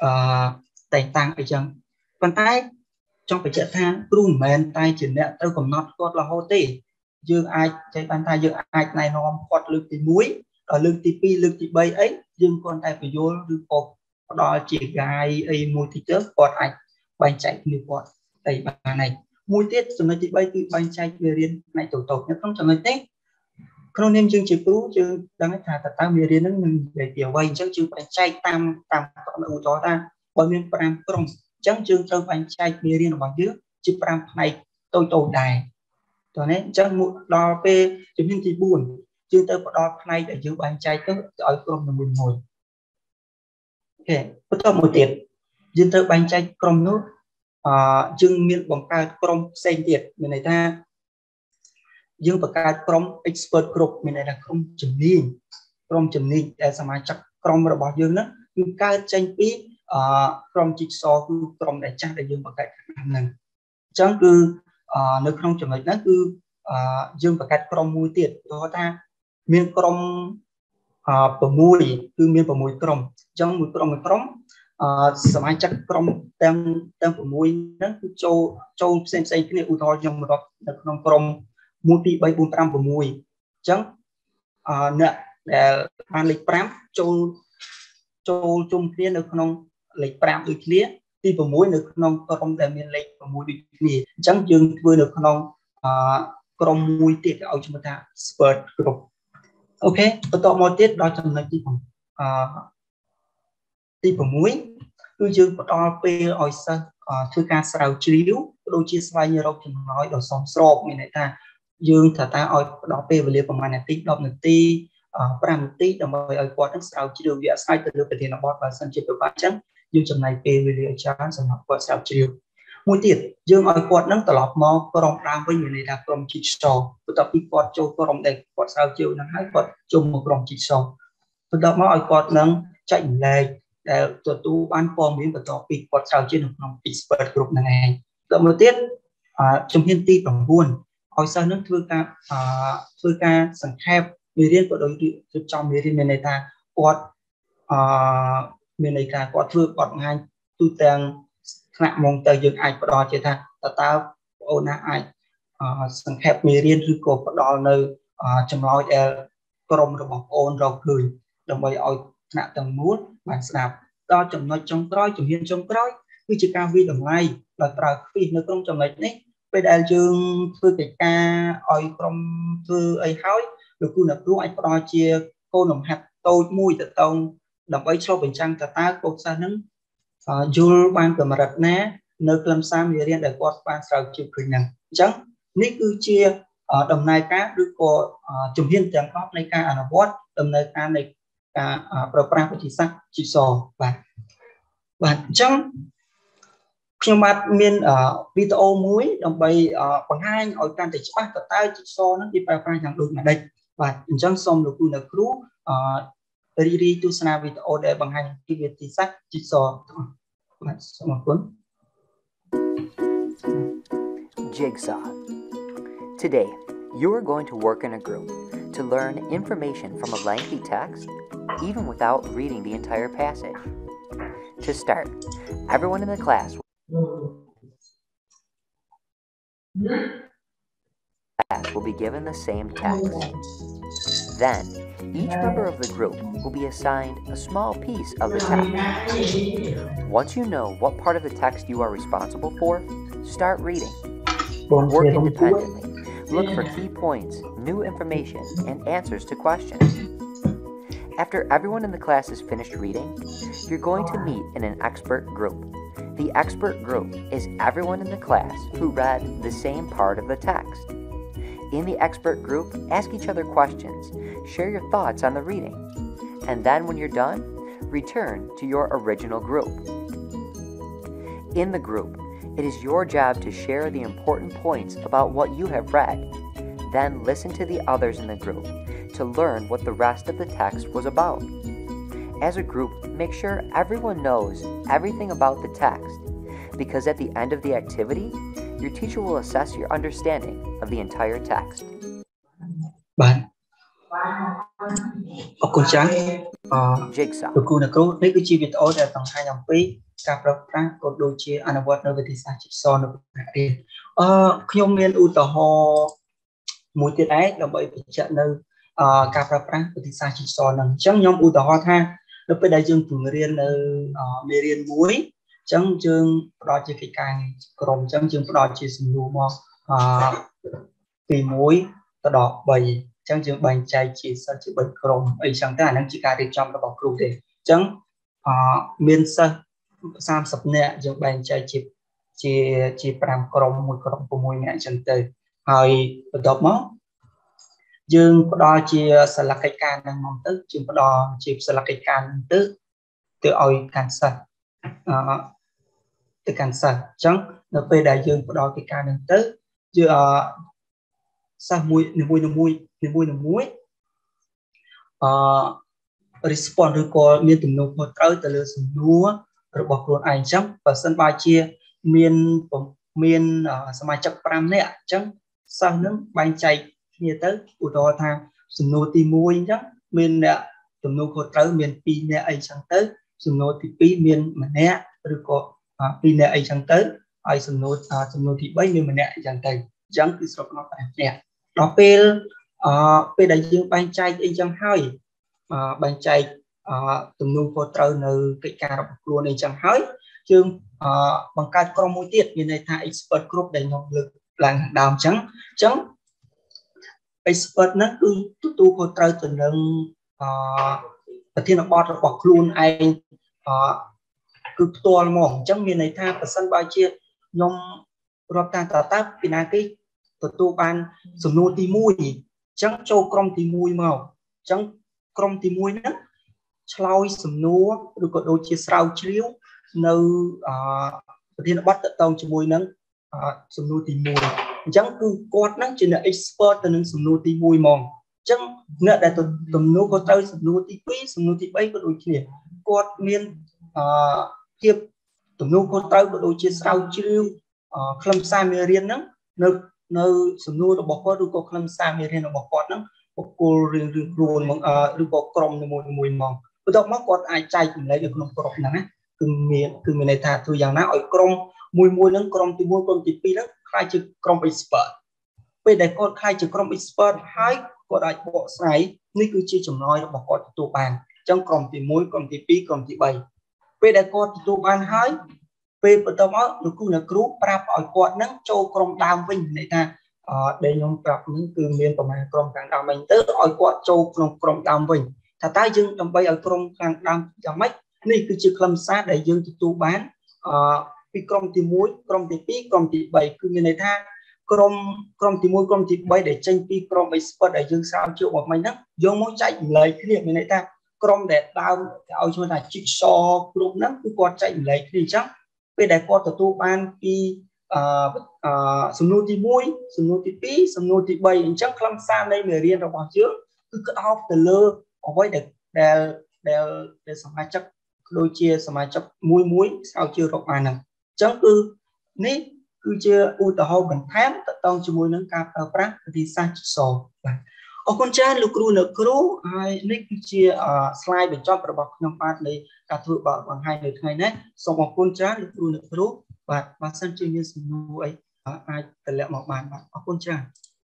Speaker 2: tay tăng ai chẳng còn tay trong phải chạy than rung mền tay chỉ nè tôi còn nọt cột là hô tê dương ai chạy bàn tay dương ai này nó cột lưng thì muối ở lưng thì pi lưng thì bay ấy dương con tay phải vô lưng cột đó chỉ gai ấy mùi thì tớ cột ảnh bánh chạy như cột đầy bà này mùi tiết rồi nó chỉ bay từ bánh chạy về riêng này tổ tộc nhất không cho người tết không nên chương trình cứu chứ đang cái thà ta về riêng nó để tiểu vay chắc chứ bánh chạy tam còn ưu chó ta bởi miền pram không chẳng chương trong bánh chạy về riêng bằng dưới chứ pram này tôi đài cho nên chẳng một đo về chúng mình thì buồn chứ tôi có đo này để giữ bánh chạy tới ở trong là mình ngồi ok bắt đầu một tiết dương tới bánh chạy trong nước chương miền bằng cao trong sen tiệt người này ta dương bậc cao trong expert group người này là không chấm nín để xem ai chắc trong rồi bảo dương đó dương cao tranh bí trong chỉ so trong để chắc để dương bậc cao này chẳng cứ nếu không chấm nín nó cứ dương bậc cao trong mũi tiệt đó ta miền trong bờ mũi cứ miền bờ mũi trong trong mũi trong xem ai chắc trong đang bờ mũi nó cứ châu xem cái này u thoi trong đó trong mũi bị bay bùn pram của mũi chẳng nè để ban lịch pram châu chung kia được không lịch pram được kia thì của mũi được không trong để miền lịch của mũi bị gì chẳng dừng vừa được không trong mũi tiệt ở chúng ta spurt group ok tôi tỏ một tiết đó trong này thì của mũi cứ dừng đo pe oi sơ thư ca sào chiếu đôi chia xoay như đâu chúng nói đồ sòng sọc như này ta dương thật ta oi đó pe về liệu mà này tí đọc một tí pram tí đồng thời oi quaทั้งsào chiếu việc sai từ từ thì nó bọt và sân chiếu được phát trắng dương trong này pe về liệu chán sản học qua sào chiếu mũi tiệt dương oi quạt nắng tỏ lọt mò có rong đam với người này là rong chít sò tôi tập đi quạt châu có rong đẹp quạt sào chiếu nắng hai quạt chung một rong chít sò tôi đọc mò oi quạt nắng chạy lề để tụi tu ban form miếng của topic quạt sào trên một rong expert group này tập một tiết trong hiên ti bằng buồn hồi sau nước thưa ca sẵn khép người riêng của đối tượng trong người riêng này ta quạt miền này ta quạt thưa quạt ngay tu tàng nặng mong tới dựng ai có đo chế ta tao ôn ai sẵn khép người riêng rư cổ có đo nơi trong nói trong rồi bọc ôn rồi cười đồng bày ôi nặng tầng muốn bản sạp đo trong nói trong cõi trong hiên trong cõi cứ chỉ cao vi đồng này là trà phi nó không trong này đấy bây giờ chương thưa cái ca oi trong thưa ấy hỏi được cô nạp luôn anh có đo chia cô nằm hạt tôi mùi tự tông đồng ấy cho bình trang ta cô sa nứng dù ban của mặt ná nơi làm sao người riêng để qua ban sao chịu cười nè chẳng ní cứ chia đồng này cá được có chủng hiên chẳng có này ca là bot đồng này ca này ca program của chỉ sắc chỉ sò và chẳng nhưng mà miền video muối đồng bày bằng hai ở can thể bắt cả tay chỉ so nó đi vào phải chẳng được mà đây và chẳng xong được cũng là cứu đi tu sana video để bằng hai cái việc chỉ sắc chỉ so một cuốn
Speaker 5: Jigsaw. Today, you are going to work in a group to learn information from a lengthy text, even without reading the entire passage. To start, everyone in the class will be given the same text. Then, each member of the group will be assigned a small piece of the text. Once you know what part of the text you are responsible for, start reading. Work independently. Look for key points, new information, and answers to questions. After everyone in the class is finished reading, you're going to meet in an expert group. The expert group is everyone in the class who read the same part of the text. In the expert group, ask each other questions, share your thoughts on the reading, and then when you're done, return to your original group. In the group, it is your job to share the important points about what you have read. Then listen to the others in the group to learn what the rest of the text was about. As a group, make sure everyone knows everything about the text, because at the end of the activity, your teacher will assess your understanding of the entire text. Jigsaw.
Speaker 2: ការប្រើប្រាស់ក៏ដូចជាអនុវត្តនៅវិធីសាស្ត្រជីកសនៅក្នុងរៀនខ្ញុំមានឧទាហរណ៍មួយទៀតឯងដើម្បីបញ្ជាក់នៅការប្រើប្រាស់វិធីសាស្ត្រជីកសហ្នឹងអញ្ចឹងខ្ញុំឧទាហរណ៍ថានៅពេលដែលយើងពង្រៀននៅមេរៀនមួយអញ្ចឹងយើងផ្ដល់ជាកិច្ចការក្រុមអញ្ចឹងយើងផ្ដល់ជាសំណួរមកពី1ទៅដល់3អញ្ចឹងយើងបែងចែកជាសិស្សជា3ក្រុមអីចឹងទៅអាហ្នឹងជាការរៀបចំរបស់គ្រូទេអញ្ចឹងមានសិស្ស30នាក់យើងបែងចែកជា5ក្រុមមួយក្រុម6នាក់អញ្ចឹងទៅហើយបន្ទាប់មកយើងផ្ដល់ជាសិលកិច្ចការហ្នឹងមកទៅយើងផ្ដល់ជាសិលកិច្ចការហ្នឹងទៅឲ្យកាន់សិស្សទៅកាន់សិស្សអញ្ចឹងនៅពេលដែលយើងផ្ដល់កិច្ចការហ្នឹងទៅយើងសិស្សមួយនីមួយrespond ឬក៏មានទំនួលខុសត្រូវទៅលើសំណួររបស់ខ្លួនឯងអញ្ចឹងបើសិនបើជាមានសមាជិក5នាក់អញ្ចឹងសិស្សនឹងបែងចែកគ្នាទៅឧទាហរណ៍ថាសំណួរទី1អញ្ចឹងមានអ្នកទំនួលខុសត្រូវមាន2នាក់អីចឹងទៅសំណួរទី2មាន1នាក់ឬក៏2នាក់អីចឹងទៅហើយសំណួរទី3មាន1នាក់អីចឹងទៅអញ្ចឹងគឺស្រុកមក5នាក់ដល់ពេលដែលយើងបែងចែកអីចឹងហើយបែងចែកទំនួលខុសត្រូវនៅកិច្ចការរបស់ខ្លួនអីចឹងហើយយើងបង្កើតក្រុមមួយទៀតមានន័យថា expert group ដែលខ្ញុំលើកឡើងខាងដើមអញ្ចឹង expert ហ្នឹងគឺទទួលខុសត្រូវទៅនឹងប្រធានបទរបស់ខ្លួនឯងគឺផ្ទាល់ហ្មងអញ្ចឹងមានន័យថាប្រសិនបើជាខ្ញុំរាប់តាមតើពីណាគេទទួលបានសំណួរទី1អញ្ចឹងចូលក្រុមទី1មកអញ្ចឹងក្រុមទី1ហ្នឹងឆ្លើយសំណួរឬក៏ដូចជាស្រាវជ្រាវនៅប្រធានបទតទៅជាមួយនឹងសំណួរទី1អញ្ចឹងគឺគាត់ហ្នឹងជាអ្នក expert ទៅនឹងសំណួរទី1ហ្មងអញ្ចឹងអ្នកដែលទំនួលខុសត្រូវសំណួរទី2សំណួរទី3ក៏ដូចគ្នាគាត់មានភាពទំនួលខុសត្រូវក៏ដូចជាស្រាវជ្រាវខ្លឹមសារមេរៀនហ្នឹងនៅសំណួររបស់គាត់ឬក៏ខ្លឹមសារមេរៀនរបស់គាត់ហ្នឹងបុគ្គលរឿងខ្លួនមកឬក៏ក្រុមនីមួយៗមកបន្ទាប់មកគាត់អាចចែកចម្លែកនៅក្នុងក្រុមហ្នឹងណាគឺមានន័យថាធ្វើយ៉ាងណាឲ្យក្រុមមួយហ្នឹងក្រុមទី1ក្រុមទី2ហ្នឹងខ្លាយជាក្រុម expert ពេលដែលគាត់ខ្លាយជាក្រុម expert ហើយគាត់អាចបកស្រាយនេះគឺជាចំណុចរបស់គាត់ទទួលបានអញ្ចឹងក្រុមទី1ក្រុមទី2ក្រុមទី3ពេលដែលគាត់ទទួលបានហើយពេលបន្ទាប់មកលោកគ្រូប្រាប់ឲ្យគាត់ហ្នឹងចូលក្រុមដើមវិញន័យថាដែលខ្ញុំប្រាប់នេះគឺមានប្រមាណក្រុមខាងដើមវិញទៅឲ្យគាត់ចូលក្នុងក្រុមដើមវិញថាតើយើងដើម្បីឲ្យក្រុមខាងដើមយ៉ាងម៉េចនេះគឺជាខ្លឹមសារដែលយើងទទួលបានពីក្រុមទី1ក្រុមទី2ក្រុមទី3គឺមានន័យថាក្រុមទី1ក្រុមទី3ដែលចេញពីក្រុម expert ដែលយើងស្រាវជ្រាវមកមិញហ្នឹងយកមកចែកចម្លែកគ្នាមានន័យថាក្រុមដែលដើមឲ្យឈ្មោះថា jigsaw group ហ្នឹងគឺគាត់ចែកចម្លែកគ្នាអញ្ចឹងពេលដែលគាត់ទទួលបានពីសំណួរទី1សំណួរទី2សំណួរទី3អញ្ចឹងខ្លឹមសារនៃមេរៀនរបស់យើងគឺក្តោបទៅលើអ្វីដែលសមាជិកដូចជាសមាជិកមួយស្រាវជ្រាវរកបានហ្នឹងអញ្ចឹងគឺនេះគឺជាឧទាហរណ៍បន្ថែមតទៅជាមួយនឹងការប្រើប្រាស់វិធីសាស្ត្រជីសបាទអរគុណច្រើនលោកគ្រូអ្នកគ្រូហើយនេះគឺជា slide បញ្ចប់របស់ខ្ញុំបាទនៃការធ្វើបទបង្ហាញនៅថ្ងៃនេះសូមអរគុណច្រើនលោកគ្រូអ្នកគ្រូបាទបើសិនជាមានសំណួរអីអាចតម្លាក់មកបានបាទអរគុណច្រើន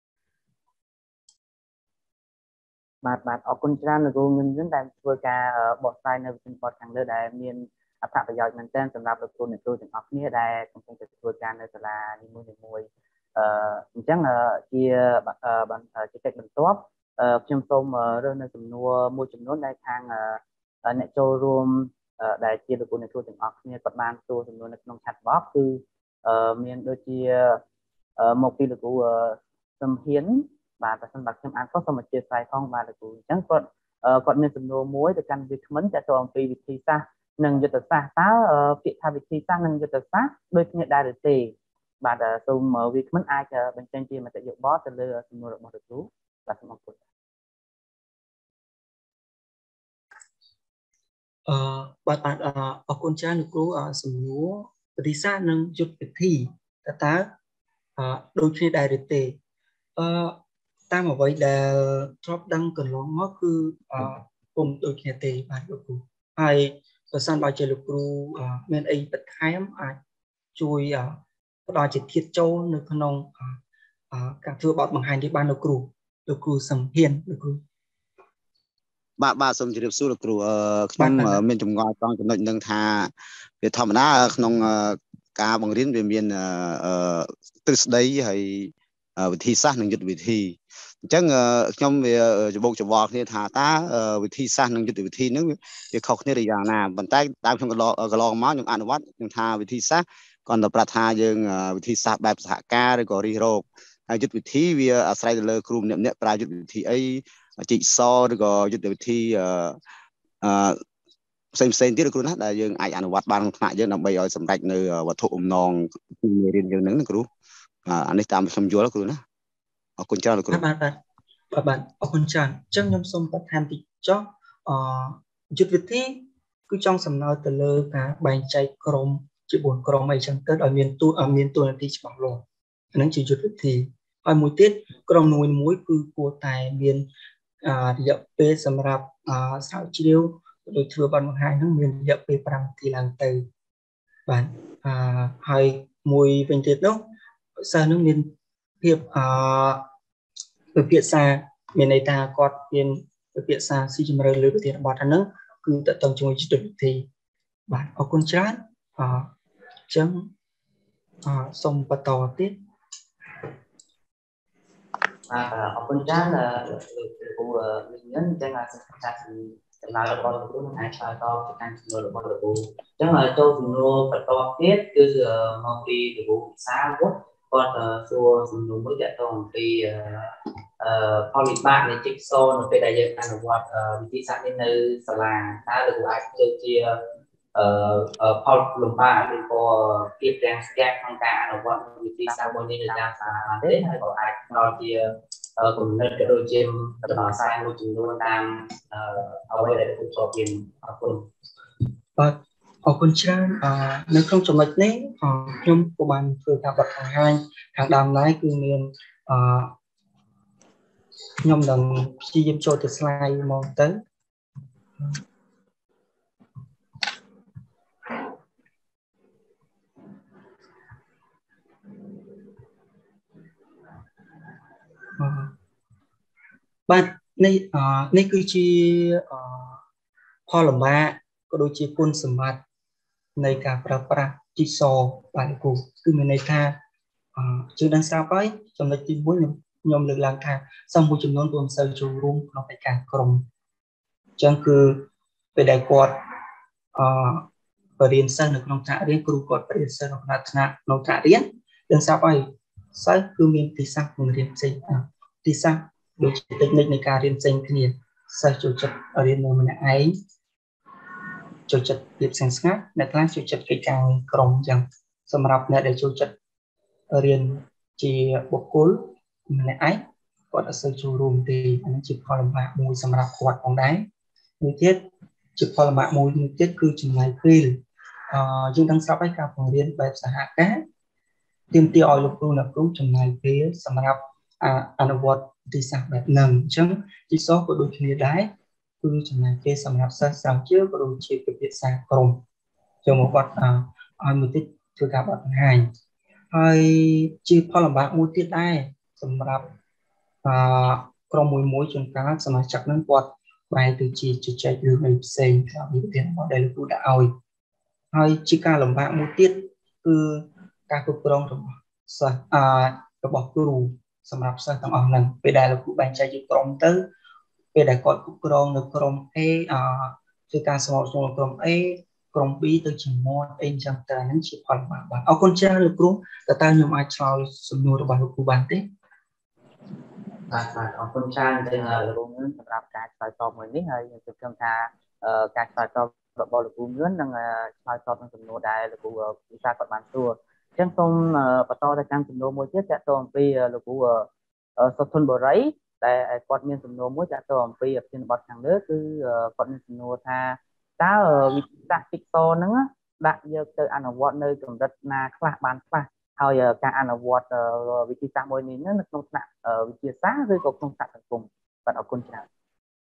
Speaker 1: បាទអរគុណច្រើនលោកគ្រូញញឹមដែលធ្វើការបកស្រាយនៅវិធានបទខាងលើដែលមានអត្ថប្រយោជន៍មែនទែនសម្រាប់លោកគ្រូអ្នកគ្រូទាំងអស់គ្នាដែលកំពុងតែធ្វើការនៅសាលានីមួយៗអញ្ចឹងជាកិច្ចបន្ទាប់ខ្ញុំសូមរើសនៅសំណួរមួយចំនួនដែលខាងអ្នកចូលរួមដែលជាលោកគ្រូអ្នកគ្រូទាំងអស់គ្នាគាត់បានសួរសំណួរនៅក្នុង chat box គឺមានដូចជាមកពីលោកគ្រូសំហ៊ានបាទបើសិនបើខ្ញុំអានខុសសូមអធិស្ឋានផងបាទលោកគ្រូអញ្ចឹងគាត់មានសំណួរមួយទៅកាន់វាគ្មិនតែទៅអំពីវិធីសាស្ត្រនិងយុទ្ធសាស្ត្រតើពាក្យថាវិធីសាស្ត្រនិងយុទ្ធសាស្ត្រដូចគ្នាដែរឬទេបាទសូមវាគ្មិនអាចបញ្ចេញជាមតិយោបល់ទៅលើសំណួររបស់លោកគ្រូបាទសូមអរគុណ
Speaker 2: បាទអរគុណច្រើនលោកគ្រូសំណួរវិធីសាស្ត្រនិងយុទ្ធវិធីតើដូចគ្នាដែរឬទេតាមអ្វីដែលធ្លាប់ដឹងកន្លងមកគឺពុំដូចគ្នាទេបាទលោកគ្រូហើយបើសិនបើជាលោកគ្រូមានអីបន្ថែមអាចជួយផ្ដល់ជាធាតុចូលនៅក្នុងការធ្វើបទបង្ហាញនេះបានលោកគ្រូសំហ៊ានលោកគ្រូ
Speaker 3: បាទសូមជម្រាបសួរលោកគ្រូខ្ញុំមានចម្ងល់ត្រង់ចំណុចនឹងថាវាធម្មតាក្នុងការបង្រៀនវាមានទ្រឹស្ដីហើយវិធីសាស្ត្រនិងយុទ្ធវិធីអញ្ចឹងខ្ញុំវាច្បងច្បល់គ្នាថាតើវិធីសាស្ត្រនិងយុទ្ធវិធីហ្នឹងវាខុសគ្នាឬយ៉ាងណាប៉ុន្តែតាមខ្ញុំកន្លងមកខ្ញុំអនុវត្តខ្ញុំថាវិធីសាស្ត្រគាត់ទៅប្រាប់ថាយើងវិធីសាស្ត្របែបសហការឬក៏រិះរោបហើយយុទ្ធវិធីវាអាស្រ័យទៅលើគ្រូម្នាក់ប្រើយុទ្ធវិធីអីជីកសឬក៏យុទ្ធវិធីផ្សេងទៀតគ្រូណាដែលយើងអាចអនុវត្តបានក្នុងថ្នាក់យើងដើម្បីឲ្យសម្រេចនៅវត្ថុបំណងមេរៀនយើងហ្នឹងគ្រូអានេះតាមខ្ញុំយល់គ្រូណាអរគុណច្រើនលោកគ្រូ
Speaker 2: បាទអរគុណច្រើនអញ្ចឹងខ្ញុំសូមបន្ថែមតិចចុះយុទ្ធវិធីគឺចង់សំណើទៅលើការបែងចែកក្រុមជា4ក្រុមអីចឹងទៅឲ្យមានតួនាទីច្បាស់លាស់អាហ្នឹងជាយុទ្ធវិធីហើយមួយទៀតក្រុមមួយគឺគួរតែមានរយៈពេលសម្រាប់ស្រាវជ្រាវដោយធ្វើបទបង្ហាញហ្នឹងមានរយៈពេល5នាទីឡើងទៅបាទហើយមួយវិញទៀតនោះសិស្សនឹងមានភាពពិភាក្សាមានន័យថាគាត់មានពិភាក្សាស៊ីជម្រៅលើប្រធានបទហ្នឹងគឺតើតើជាមួយយុទ្ធវិធីបាទអរគុណច្រើនអញ្ចឹងសូមបន្តទៀត
Speaker 1: អរគុណច្រើនលោកគ្រូញញឹមអញ្ចឹងថាចំណាយរបស់លោកគ្រូអាចឆ្លើយតបទៅកាន់សំណួររបស់លោកគ្រូអញ្ចឹងចូលសំណួរបន្តទៀតគឺមកពីលោកគ្រូវិសាលគាត់សួរសំណួរមួយទាក់ទងអំពីផលវិបាកនៃជីកសនៅពេលដែលយើងអនុវត្តវិធីសាស្ត្រនេះនៅសាលាតើលោកគ្រូអាចធ្វើជាផលលំបាកឬក៏ភាពរាំងស្ទះក្នុងការអនុវត្តវិធីសាស្ត្រមួយនេះនៅតាមសាលាទេហើយក៏អាចផ្ដល់ជាគំនិតក៏ដូចជាដំណោះស្រាយមួយចំនួនតាមអ្វីដែលលោកគ្រូចូលរៀនអរគុណ
Speaker 2: បាទអរគុណច្រើននៅក្នុងចំណុចនេះខ្ញុំក៏បានធ្វើការបទបង្ហាញខាងដើមដែរគឺមានខ្ញុំនឹងព្យាយាមចូលទៅ slide មកទៅបាទនេះគឺជាផលលំបាកក៏ដូចជាគុណសម្បត្តិនៃការប្រើប្រាស់ជីកសបាទគ្រូគឺមានន័យថាជឿដឹងស្រាប់ហើយចំណុចទី1ខ្ញុំលើកឡើងថាសិស្សមួយចំនួនពុំសូវចូលរួមក្នុងកិច្ចការក្រុមអញ្ចឹងគឺពេលដែលគាត់បរៀនសិស្សនៅក្នុងថ្នាក់រៀនគ្រូគាត់បរៀនសិស្សនៅក្នុងថ្នាក់រៀនដឹងស្រាប់ហើយសិស្សគឺមានវិធីសាស្ត្របង្រៀនផ្សេងវិធីសាស្ត្រដូចជាតិចនិចនៃការរៀនផ្សេងគ្នាសិស្សចូលចិត្តរៀនមួយម្នាក់ឯងចូលចិត្តភាពស្ងាត់អ្នកខ្លះចូលចិត្តកិច្ចការក្រុមអញ្ចឹងសម្រាប់អ្នកដែលចូលចិត្តរៀនជាបុគ្គលម្នាក់ឯងគាត់អត់សូវចូលរួមទេអានេះជាផលលំបាកមួយសម្រាប់គាត់ផងដែរមួយទៀតជាផលលំបាកមួយទៀតគឺចំណាយពេលយើងដឹងស្រាប់ហើយការបង្រៀនបែបសហការ tiêm tiêu ở lúc là cũng trong này phía sầm rạp anh vọt thì sạc đẹp nâng chứng chỉ số của đôi khi đáy cứ trong này phía sầm rạp sáng trước của đôi chỉ cái việc sạc cùng cho một vật ai một tích thưa cả vật hai hai chỉ phá làm bạc mua tiết ai sầm rạp trong mỗi trường cá sầm rạp chặt nâng quạt bài từ chỉ chạy được mình xây ra những tiền vào đây là cũng đã oi hai chỉ ca làm bạc mua tiết cứ ca cục rong trong cái bọc cừuสำหรับ sang ទាំងអស់ហ្នឹងពេលដែលលោកគ្រូបែងចែកជាក្រុមទៅពេលដែលគាត់គ្រប់គ្រងនៅក្រុម A គឺការស្មោះក្នុងក្រុម A ក្រុម B ទៅជាមួយអីចឹងទៅហ្នឹងជាផលបាទអរគុណច្រើនលោកគ្រូតើខ្ញុំអាចឆ្លើយសំណួររបស់លោកគ្រូបានទេ
Speaker 1: បាទអរគុណច្រើនទៅលោកគ្រូនឹងសម្រាប់ការឆ្លើយតបមួយនេះហើយខ្ញុំគិតថាការឆ្លើយតបរបស់លោកគ្រូនឹងនឹងឆ្លើយតបនឹងសំណួរដែលលោកគ្រូវិសាគាត់បានសួរអញ្ចឹងសូមបន្តទៅកាន់សំណួរមួយទៀតតើតើអំពីលោកគ្រូសុធនបរិយដែលគាត់មានសំណួរមួយតើតើអំពីប្រធានបទខាងលើគឺគាត់មានសំណួរថាតើវិធីសាស្ត្រជីកសហ្នឹងដាក់យកទៅអនុវត្តនៅកម្រិតណាខ្លះបានខ្លះហើយការអនុវត្តវិធីសាស្ត្រមួយនេះនៅក្នុងថ្នាក់វិទ្យាសាស្ត្រឬក៏ក្នុងថ្នាក់សង្គមបាទអរគុណច្រើន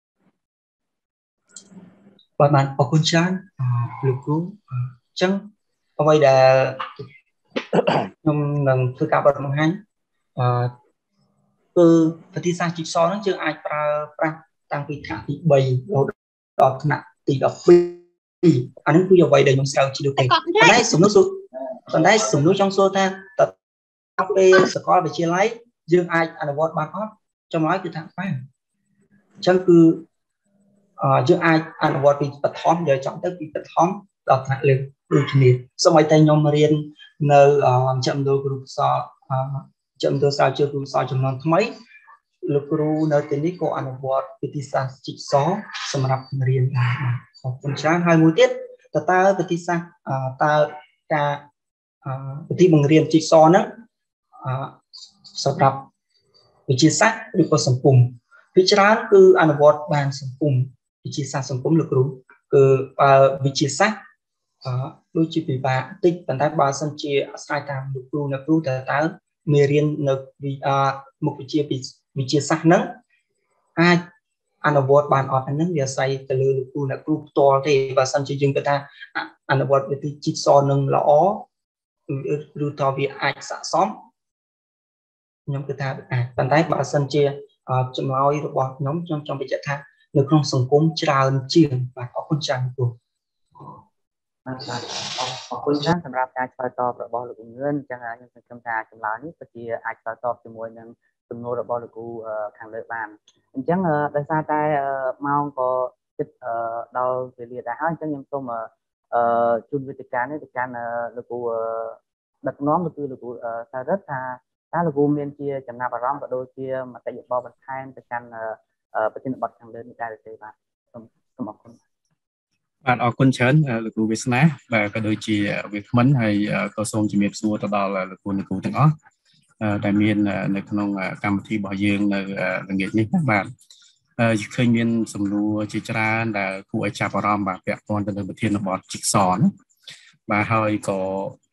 Speaker 2: បាទអរគុណច្រើនលោកគ្រូអញ្ចឹងអ្វីដែលខ្ញុំនឹងធ្វើការបដិបង្ហាញគឺវិធីសាស្ត្រជីកសហ្នឹងយើងអាចប្រើប្រាស់តាំងពីថ្នាក់ទី3រហូតដល់ថ្នាក់ទី12អានេះគឺអ្វីដែលខ្ញុំស្រាវជ្រាវទេប៉ុន្តែសំណួរចង់សួរថាតើពេលសាកលវិទ្យាល័យយើងអាចអនុវត្តបានអត់ចម្លើយគឺថាបានអញ្ចឹងគឺយើងអាចអនុវត្តពីបឋមយកចំទៅពីបឋមដល់ថ្នាក់លើដូចគ្នាសូម្បីតែខ្ញុំរៀននៅចំនួនគ្រូផ្សោចំនួនស្រាវជ្រាវគ្រូផ្សោចំនួនថ្មីលោកគ្រូនៅទីនេះក៏អនុវត្តវិធីសាស្ត្រជីកសសម្រាប់រៀនដែរអរគុណច្រើនហើយមួយទៀតតើវិធីសាស្ត្រតើការវិធីបង្រៀនជីកសហ្នឹងសម្រាប់វិទ្យាសាស្ត្រឬក៏សង្គមពីច្រើនគឺអនុវត្តបានសង្គមវិទ្យាសាស្ត្រសង្គមលោកគ្រូគឺវិទ្យាសាស្ត្រដូចជាពិបាកតិចប៉ុន្តែបើសិនជាអាស្រ័យតាមលោកគ្រូអ្នកគ្រូតើមេរៀននៅមុខវិជ្ជាវិទ្យាសាស្ត្រហ្នឹងអាចអនុវត្តបានអត់ហ្នឹងវាអាស្រ័យទៅលើលោកគ្រូអ្នកគ្រូផ្ទាល់ទេបើសិនជាយើងគិតថាអនុវត្តវិធីជីកសនឹងល្អឬតើវាអាចស័ក្តិសមខ្ញុំគិតថាអាចប៉ុន្តែបើសិនជាចម្លើយរបស់ខ្ញុំចង់បញ្ជាក់ថានៅក្នុងសង្គមច្រើនជាងបាទអរគុណច្រើនគ្រូ
Speaker 1: បាទអរគុណច្រើនសម្រាប់ការឆ្លើយតបរបស់លោកងឿនអញ្ចឹងខ្ញុំសង្ឃឹមថាចម្លើយនេះពិតជាអាចឆ្លើយតបជាមួយនឹងសំណួររបស់លោកគ្រូខាងលើបានអញ្ចឹងដោយសារតែម៉ោងក៏ជិតដល់វេលាដែរហើយអញ្ចឹងខ្ញុំសូមជូនវេទិកានេះទៅកាន់លោកគ្រូដឹកនាំលោកគ្រូសារិទ្ធថាតើលោកគ្រូមានជាចំណាប់អារម្មណ៍ក៏ដូចជាមតិយោបល់បន្ថែមទៅកាន់ប្រធានបទខាងលើនេះដែរទេបាទសូមអរគុណ
Speaker 6: បាទអរគុណច្រើនលោកគ្រូវាសនាបាទក៏ដូចជាវាគ្មិនហើយក៏សូមជំរាបសួរទៅដល់លោកគ្រូអ្នកគ្រូទាំងអស់ដែលមាននៅក្នុងកម្មវិធីរបស់យើងនៅល្ងាចនេះបាទឃើញមានសំណួរជាច្រើនដែលគួរឲ្យចាប់អារម្មណ៍បាទពាក់ព័ន្ធទៅនឹងប្រធានបទជីកសណាបាទហើយក៏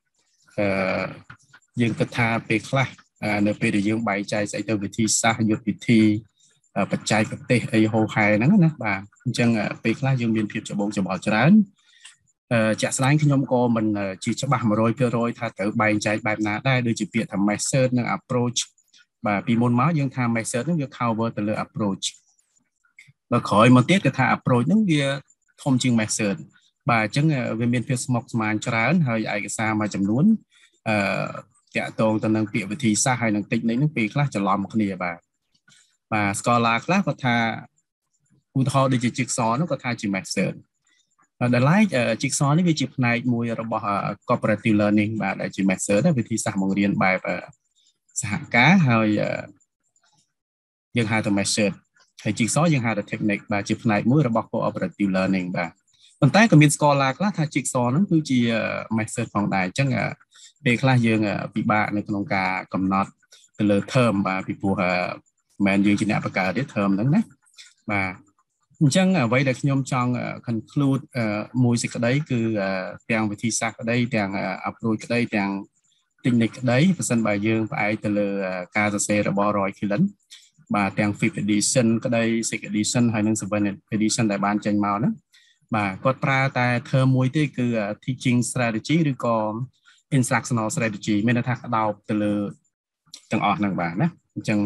Speaker 6: យើងគិតថាពេលខ្លះនៅពេលដែលយើងបែងចែកស្អីទៅវិធីសាស្ត្រយុទ្ធវិធីបច្ចេកទេសអីហូហែហ្នឹងណាបាទអញ្ចឹងពេលខ្លះយើងមានភាពច្បងច្បល់ច្រើនជាក់ស្ដែងខ្ញុំក៏មិនជាច្បាស់ 100% ថាត្រូវបែងចែកបែបណាដែរដូចជាពាក្យថា method និង approach បាទពីមុនមកយើងថា method ហ្នឹងវា cover ទៅលើ approach ដល់ក្រោយមកទៀតគឺថា approach ហ្នឹងវាធំជាង method បាទអញ្ចឹងវាមានភាពស្មុគស្មាញច្រើនហើយឯកសារមួយចំនួនតាក់ទងទៅនឹងពាក្យវិធីសាស្ត្រហើយនឹង technique ហ្នឹងពេលខ្លះច្រឡំគ្នាបាទស្កឡាខ្លះគាត់ថាឧទាហរណ៍ដូចជាជីកសនោះគាត់ថាជា method ដែលឡែកជីកសនេះវាជាផ្នែកមួយរបស់ cooperative learning បាទដែលជា method វិធីសាស្ត្របង្រៀនបែបសហការហើយយើងហៅថា method ហើយជីកសយើងហៅថា technique បាទជាផ្នែកមួយរបស់ cooperative learning បាទប៉ុន្តែក៏មានស្កឡាខ្លះថាជីកសនោះគឺជា method ផងដែរអញ្ចឹងពេលខ្លះយើងពិបាកនៅក្នុងការកំណត់ទៅលើ term បាទពីព្រោះមិនយើងជាអ្នកបង្កើតទេ term ហ្នឹងណាបាទអញ្ចឹងអ្វីដែលខ្ញុំចង់ conclude មួយសេចក្តីគឺទាំងវិធីសាស្ត្រក្តីទាំង approach ក្តីទាំង technique ក្តីបើសិនបើយើងផ្អែកទៅលើការសរសេររបស់ Roy Killen បាទទាំង 5th edition ក្តី 6th edition ហើយនិង 7th edition ដែលបានចេញមកហ្នឹងបាទគាត់ប្រើតែ term មួយទេគឺ teaching strategy ឬក៏ instructional strategy មានន័យថាក្តោបទៅលើទាំងអស់ហ្នឹងបាទណាអញ្ចឹង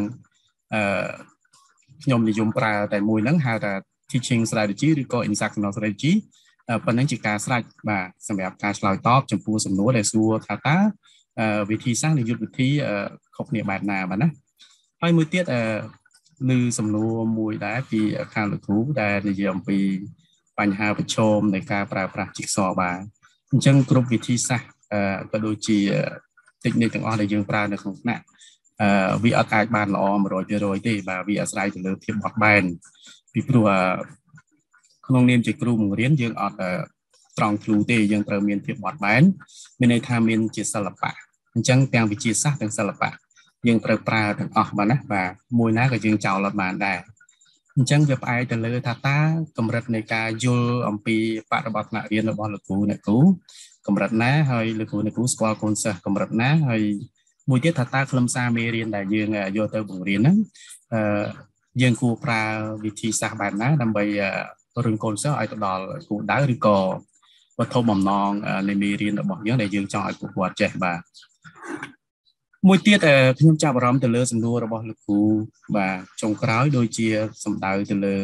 Speaker 6: ខ្ញុំនិយមប្រើតែមួយហ្នឹងហៅថា teaching strategy ឬក៏ instructional strategy ប៉ុណ្ណឹងជាការស្រេចបាទសម្រាប់ការឆ្លើយតបចំពោះសំណួរដែលសួរថាតើវិធីសាស្ត្រនៃយុទ្ធវិធីខុសគ្នាបែបណាបាទណាហើយមួយទៀតលើសំណួរមួយដែរពីខាងលោកគ្រូដែលនិយាយអំពីបញ្ហាប្រឈមនៃការប្រើប្រាស់ Jigsaw បាទអញ្ចឹងគ្រប់វិធីសាស្ត្រក៏ដូចជា technique ទាំងអស់ដែលយើងប្រើនៅក្នុងថ្នាក់វាអត់អាចបានល្អ 100% ទេបាទវាអាស្រ័យទៅលើភាពបត់បែនពីព្រោះក្នុងនាមជាគ្រូបង្រៀនយើងអត់ត្រង់ធ្លូទេយើងត្រូវមានភាពបត់បែនមានន័យថាមានជាសិល្បៈអញ្ចឹងទាំងវិទ្យាសាស្ត្រទាំងសិល្បៈយើងត្រូវប្រើទាំងអស់បាទណាបាទមួយណាក៏យើងចោលអត់បានដែរអញ្ចឹងវាផ្អែកទៅលើថាតើកម្រិតនៃការយល់អំពីបរិបទថ្នាក់រៀនរបស់លោកគ្រូអ្នកគ្រូកម្រិតណាហើយលោកគ្រូអ្នកគ្រូស្គាល់កូនសិស្សកម្រិតណាហើយមួយទៀតថាតើខ្លឹមសារមេរៀនដែលយើងយកទៅបង្រៀនហ្នឹងយើងគួរប្រើវិធីសាស្ត្របែបណាដើម្បីរុញកូនសិស្សឲ្យទៅដល់គោលដៅឬក៏វត្ថុបំណងនៃមេរៀនរបស់យើងដែលយើងចង់ឲ្យពួកគាត់ចេះបាទមួយទៀតខ្ញុំចាប់អារម្មណ៍ទៅលើសំណួររបស់លោកគ្រូបាទចុងក្រោយដូចជាសំដៅទៅលើ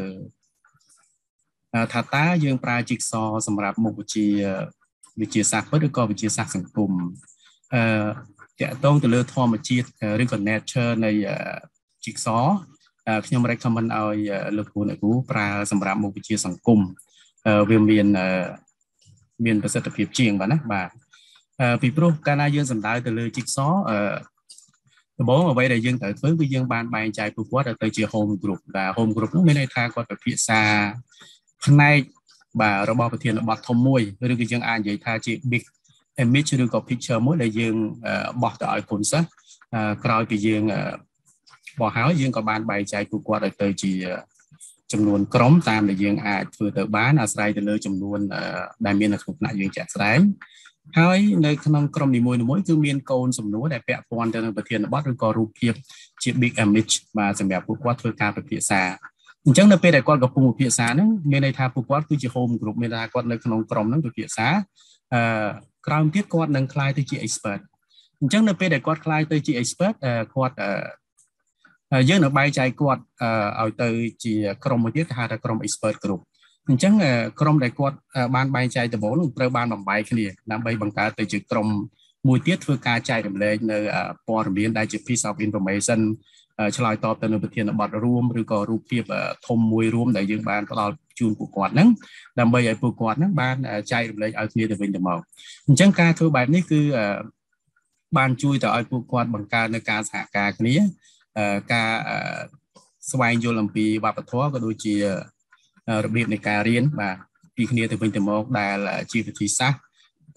Speaker 6: ថាតើយើងប្រើ Jigsaw សម្រាប់មុខវិជ្ជាវិទ្យាសាស្ត្រពិតឬក៏វិទ្យាសាស្ត្រសង្គមតាក់ទងទៅលើធម្មជាតិឬក៏ nature នៃ Jigsaw ខ្ញុំ recommend ឲ្យលោកគ្រូអ្នកគ្រូប្រើសម្រាប់មុខវិជ្ជាសង្គមវាមានប្រសិទ្ធភាពជាងបាទណាបាទពីព្រោះកាលណាយើងសំដៅទៅលើ Jigsaw ដំបូងអ្វីដែលយើងត្រូវធ្វើគឺយើងបានបែងចែកពួកគាត់ទៅជា home group បាទ home group នោះមានន័យថាគាត់ពិភាក្សាផ្នែកបាទរបស់ប្រធានបទធំមួយឬក៏យើងអាចនិយាយថាជា big image ឬក៏ picture មួយដែលយើងបោះទៅឲ្យកូនសិស្សក្រោយពីយើងបោះហើយយើងក៏បានបែងចែកពួកគាត់ឲ្យទៅជាចំនួនក្រុមតាមដែលយើងអាចធ្វើទៅបានអាស្រ័យទៅលើចំនួនដែលមាននៅក្នុងថ្នាក់យើងជាក់ស្ដែងហើយនៅក្នុងក្រុមនីមួយៗគឺមានកូនសំណួរដែលពាក់ព័ន្ធទៅនឹងប្រធានបទឬក៏រូបភាពជា big image បាទសម្រាប់ពួកគាត់ធ្វើការពិភាក្សាអញ្ចឹងនៅពេលដែលគាត់កំពុងពិភាក្សាហ្នឹងមានន័យថាពួកគាត់គឺជា home group មានន័យថាគាត់នៅក្នុងក្រុមហ្នឹងពិភាក្សាក្រោយទៀតគាត់នឹងក្លាយទៅជា expert អញ្ចឹងនៅពេលដែលគាត់ក្លាយទៅជា expert គាត់យើងនៅបែងចែកគាត់ឲ្យទៅជាក្រុមមួយទៀតគេហៅថាក្រុម expert group អញ្ចឹងក្រុមដែលគាត់បានបែងចែកដំបូងនោះត្រូវបានបំបែកគ្នាដើម្បីបង្កើតទៅជាក្រុមមួយទៀតធ្វើការចែករំលែកនៅព័ត៌មានដែលជា piece of information ឆ្លើយតបទៅនឹងប្រធានបទរួមឬក៏រូបភាពធំមួយរួមដែលយើងបានផ្ដល់ជូនពួកគាត់ហ្នឹងដើម្បីឲ្យពួកគាត់ហ្នឹងបានចែករំលែកឲ្យគ្នាទៅវិញទៅមកអញ្ចឹងការធ្វើបែបនេះគឺបានជួយទៅឲ្យពួកគាត់បង្កើននៅការសហការគ្នាការស្វែងយល់អំពីវប្បធម៌ក៏ដូចជារបៀបនៃការរៀនបាទពីគ្នាទៅវិញទៅមកដែលជាវិធីសាស្ត្រ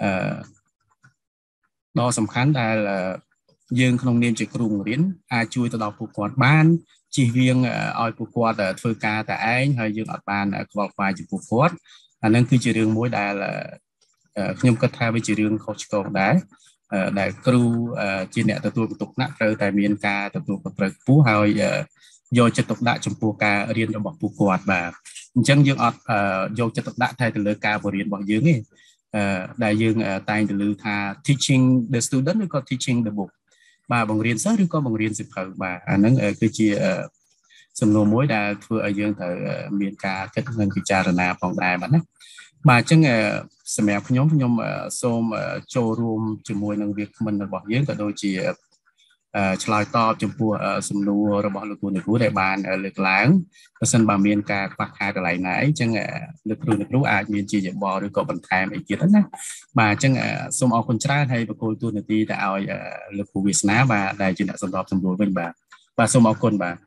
Speaker 6: ដ៏សំខាន់ដែលយើងក្នុងនាមជាគ្រូបង្រៀនអាចជួយទៅដល់ពួកគាត់បានជៀសវាងឲ្យពួកគាត់ធ្វើការតែឯងហើយយើងអត់បានខ្វល់ខ្វាយចំពោះគាត់អានឹងគឺជារឿងមួយដែលខ្ញុំគិតថាវាជារឿងខុសឆ្គងដែរដែលគ្រូជាអ្នកទទួលបន្ទុកថ្នាក់ត្រូវតែមានការទទួលខុសត្រូវខ្ពស់ហើយយកចិត្តទុកដាក់ចំពោះការរៀនរបស់ពួកគាត់បាទអញ្ចឹងយើងអត់យកចិត្តទុកដាក់តែទៅលើការបរៀនរបស់យើងទេដែលយើងតែងទៅលើថា teaching the student ឬក៏ teaching the book បាទបង្រៀនសិស្សឬក៏បង្រៀនសៀវភៅបាទអាហ្នឹងគឺជាសំណួរមួយដែលធ្វើឲ្យយើងត្រូវមានការគិតនិងពិចារណាផងដែរបាទណាបាទអញ្ចឹងសម្រាប់ខ្ញុំសូមចូលរួមជាមួយនឹងវាគ្មិនរបស់យើងក៏ដូចជាឆ្លើយតបចំពោះសំណួររបស់លោកគ្រូអ្នកគ្រូដែលបានលើកឡើងបើសិនបើមានការខ្វះខាតកន្លែងណាអីអញ្ចឹងលោកគ្រូអ្នកគ្រូអាចមានជាយោបល់ឬក៏បន្ថែមអីទៀតណាបាទអញ្ចឹងសូមអរគុណច្រើនហើយបកគោលទូនាទីទៅឲ្យលោកគ្រូវាសនាបាទដែលជាអ្នកសម្របសម្រួលវិញបាទសូមអរគុណបាទ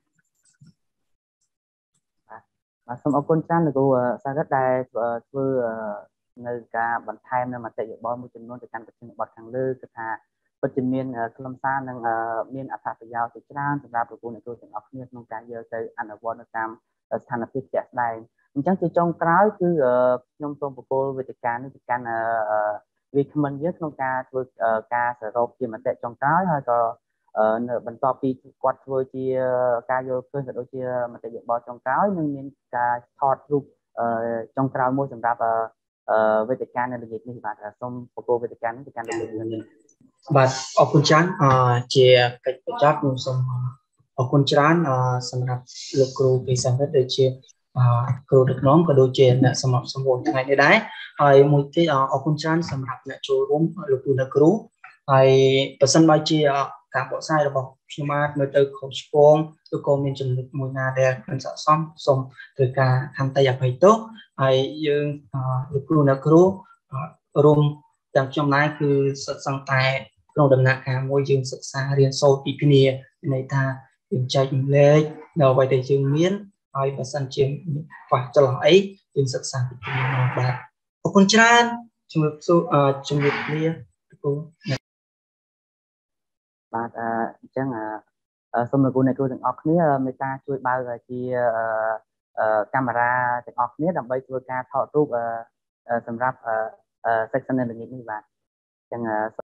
Speaker 1: សូមអរគុណច្រើនលោកគ្រូសារិតដែលធ្វើនៅការបន្ថែមនៅមតិយោបល់មួយចំនួនទៅកាន់ប្រធានបទខាងលើគឺថាពិតជាមានខ្លឹមសារនិងមានអត្ថប្រយោជន៍ជាច្រើនសម្រាប់លោកគ្រូអ្នកគ្រូទាំងអស់គ្នាក្នុងការយកទៅអនុវត្តនៅតាមស្ថានភាពជាក់ស្ដែងអញ្ចឹងជាចុងក្រោយគឺខ្ញុំសូមបកគោលវេទិកានេះទៅកាន់វាគ្មិនយើងក្នុងការធ្វើការសរុបជាមតិចុងក្រោយហើយក៏បន្ទាប់ពីគាត់ធ្វើជាការយល់ឃើញក៏ដូចជាមតិយោបល់ចុងក្រោយនឹងមានការថតរូបចុងក្រោយមួយសម្រាប់វេទិកានៅល្ងាចនេះបាទសូមបកគោវេទិកានេះទៅកាន់លោកគ្រូនេះ
Speaker 2: បាទអរគុណច្រើនជាកិច្ចបញ្ចប់ខ្ញុំសូមអរគុណច្រើនសម្រាប់លោកគ្រូពិសេសដូចជាគ្រូដឹកនាំក៏ដូចជាអ្នកសម្របសម្រួលថ្ងៃនេះដែរហើយមួយទៀតអរគុណច្រើនសម្រាប់អ្នកចូលរួមលោកគ្រូអ្នកគ្រូហើយបើសិនបើជាការបកស្រាយរបស់ខ្ញុំអាចនៅទៅខុសឆ្គងឬក៏មានចំណុចមួយណាដែលមិនស័ក្តិសមសូមធ្វើការខន្តីអភ័យទោសហើយយើងលោកគ្រូអ្នកគ្រូរួមទាំងខ្ញុំដែរគឺសិតសង្កតែក្នុងដំណាក់កាលមួយយើងសិក្សារៀនសូត្រពីគ្នាន័យថាយើងចែករំលែកនៅអ្វីដែលយើងមានហើយបើសិនជាខ្វះចន្លោះអីយើងសិក្សាពីគ្នាមកបាទអរគុណច្រើនជំរាបសួរជំរាបលាគ្រូ
Speaker 1: បាទអញ្ចឹងសូមលោកគ្រូអ្នកគ្រូទាំងអស់គ្នាមេត្តាជួយបើកជាកាមេរ៉ាទាំងអស់គ្នាដើម្បីធ្វើការថតរូបសម្រាប់section នៅល្ងាចនេះបាទអញ្ចឹង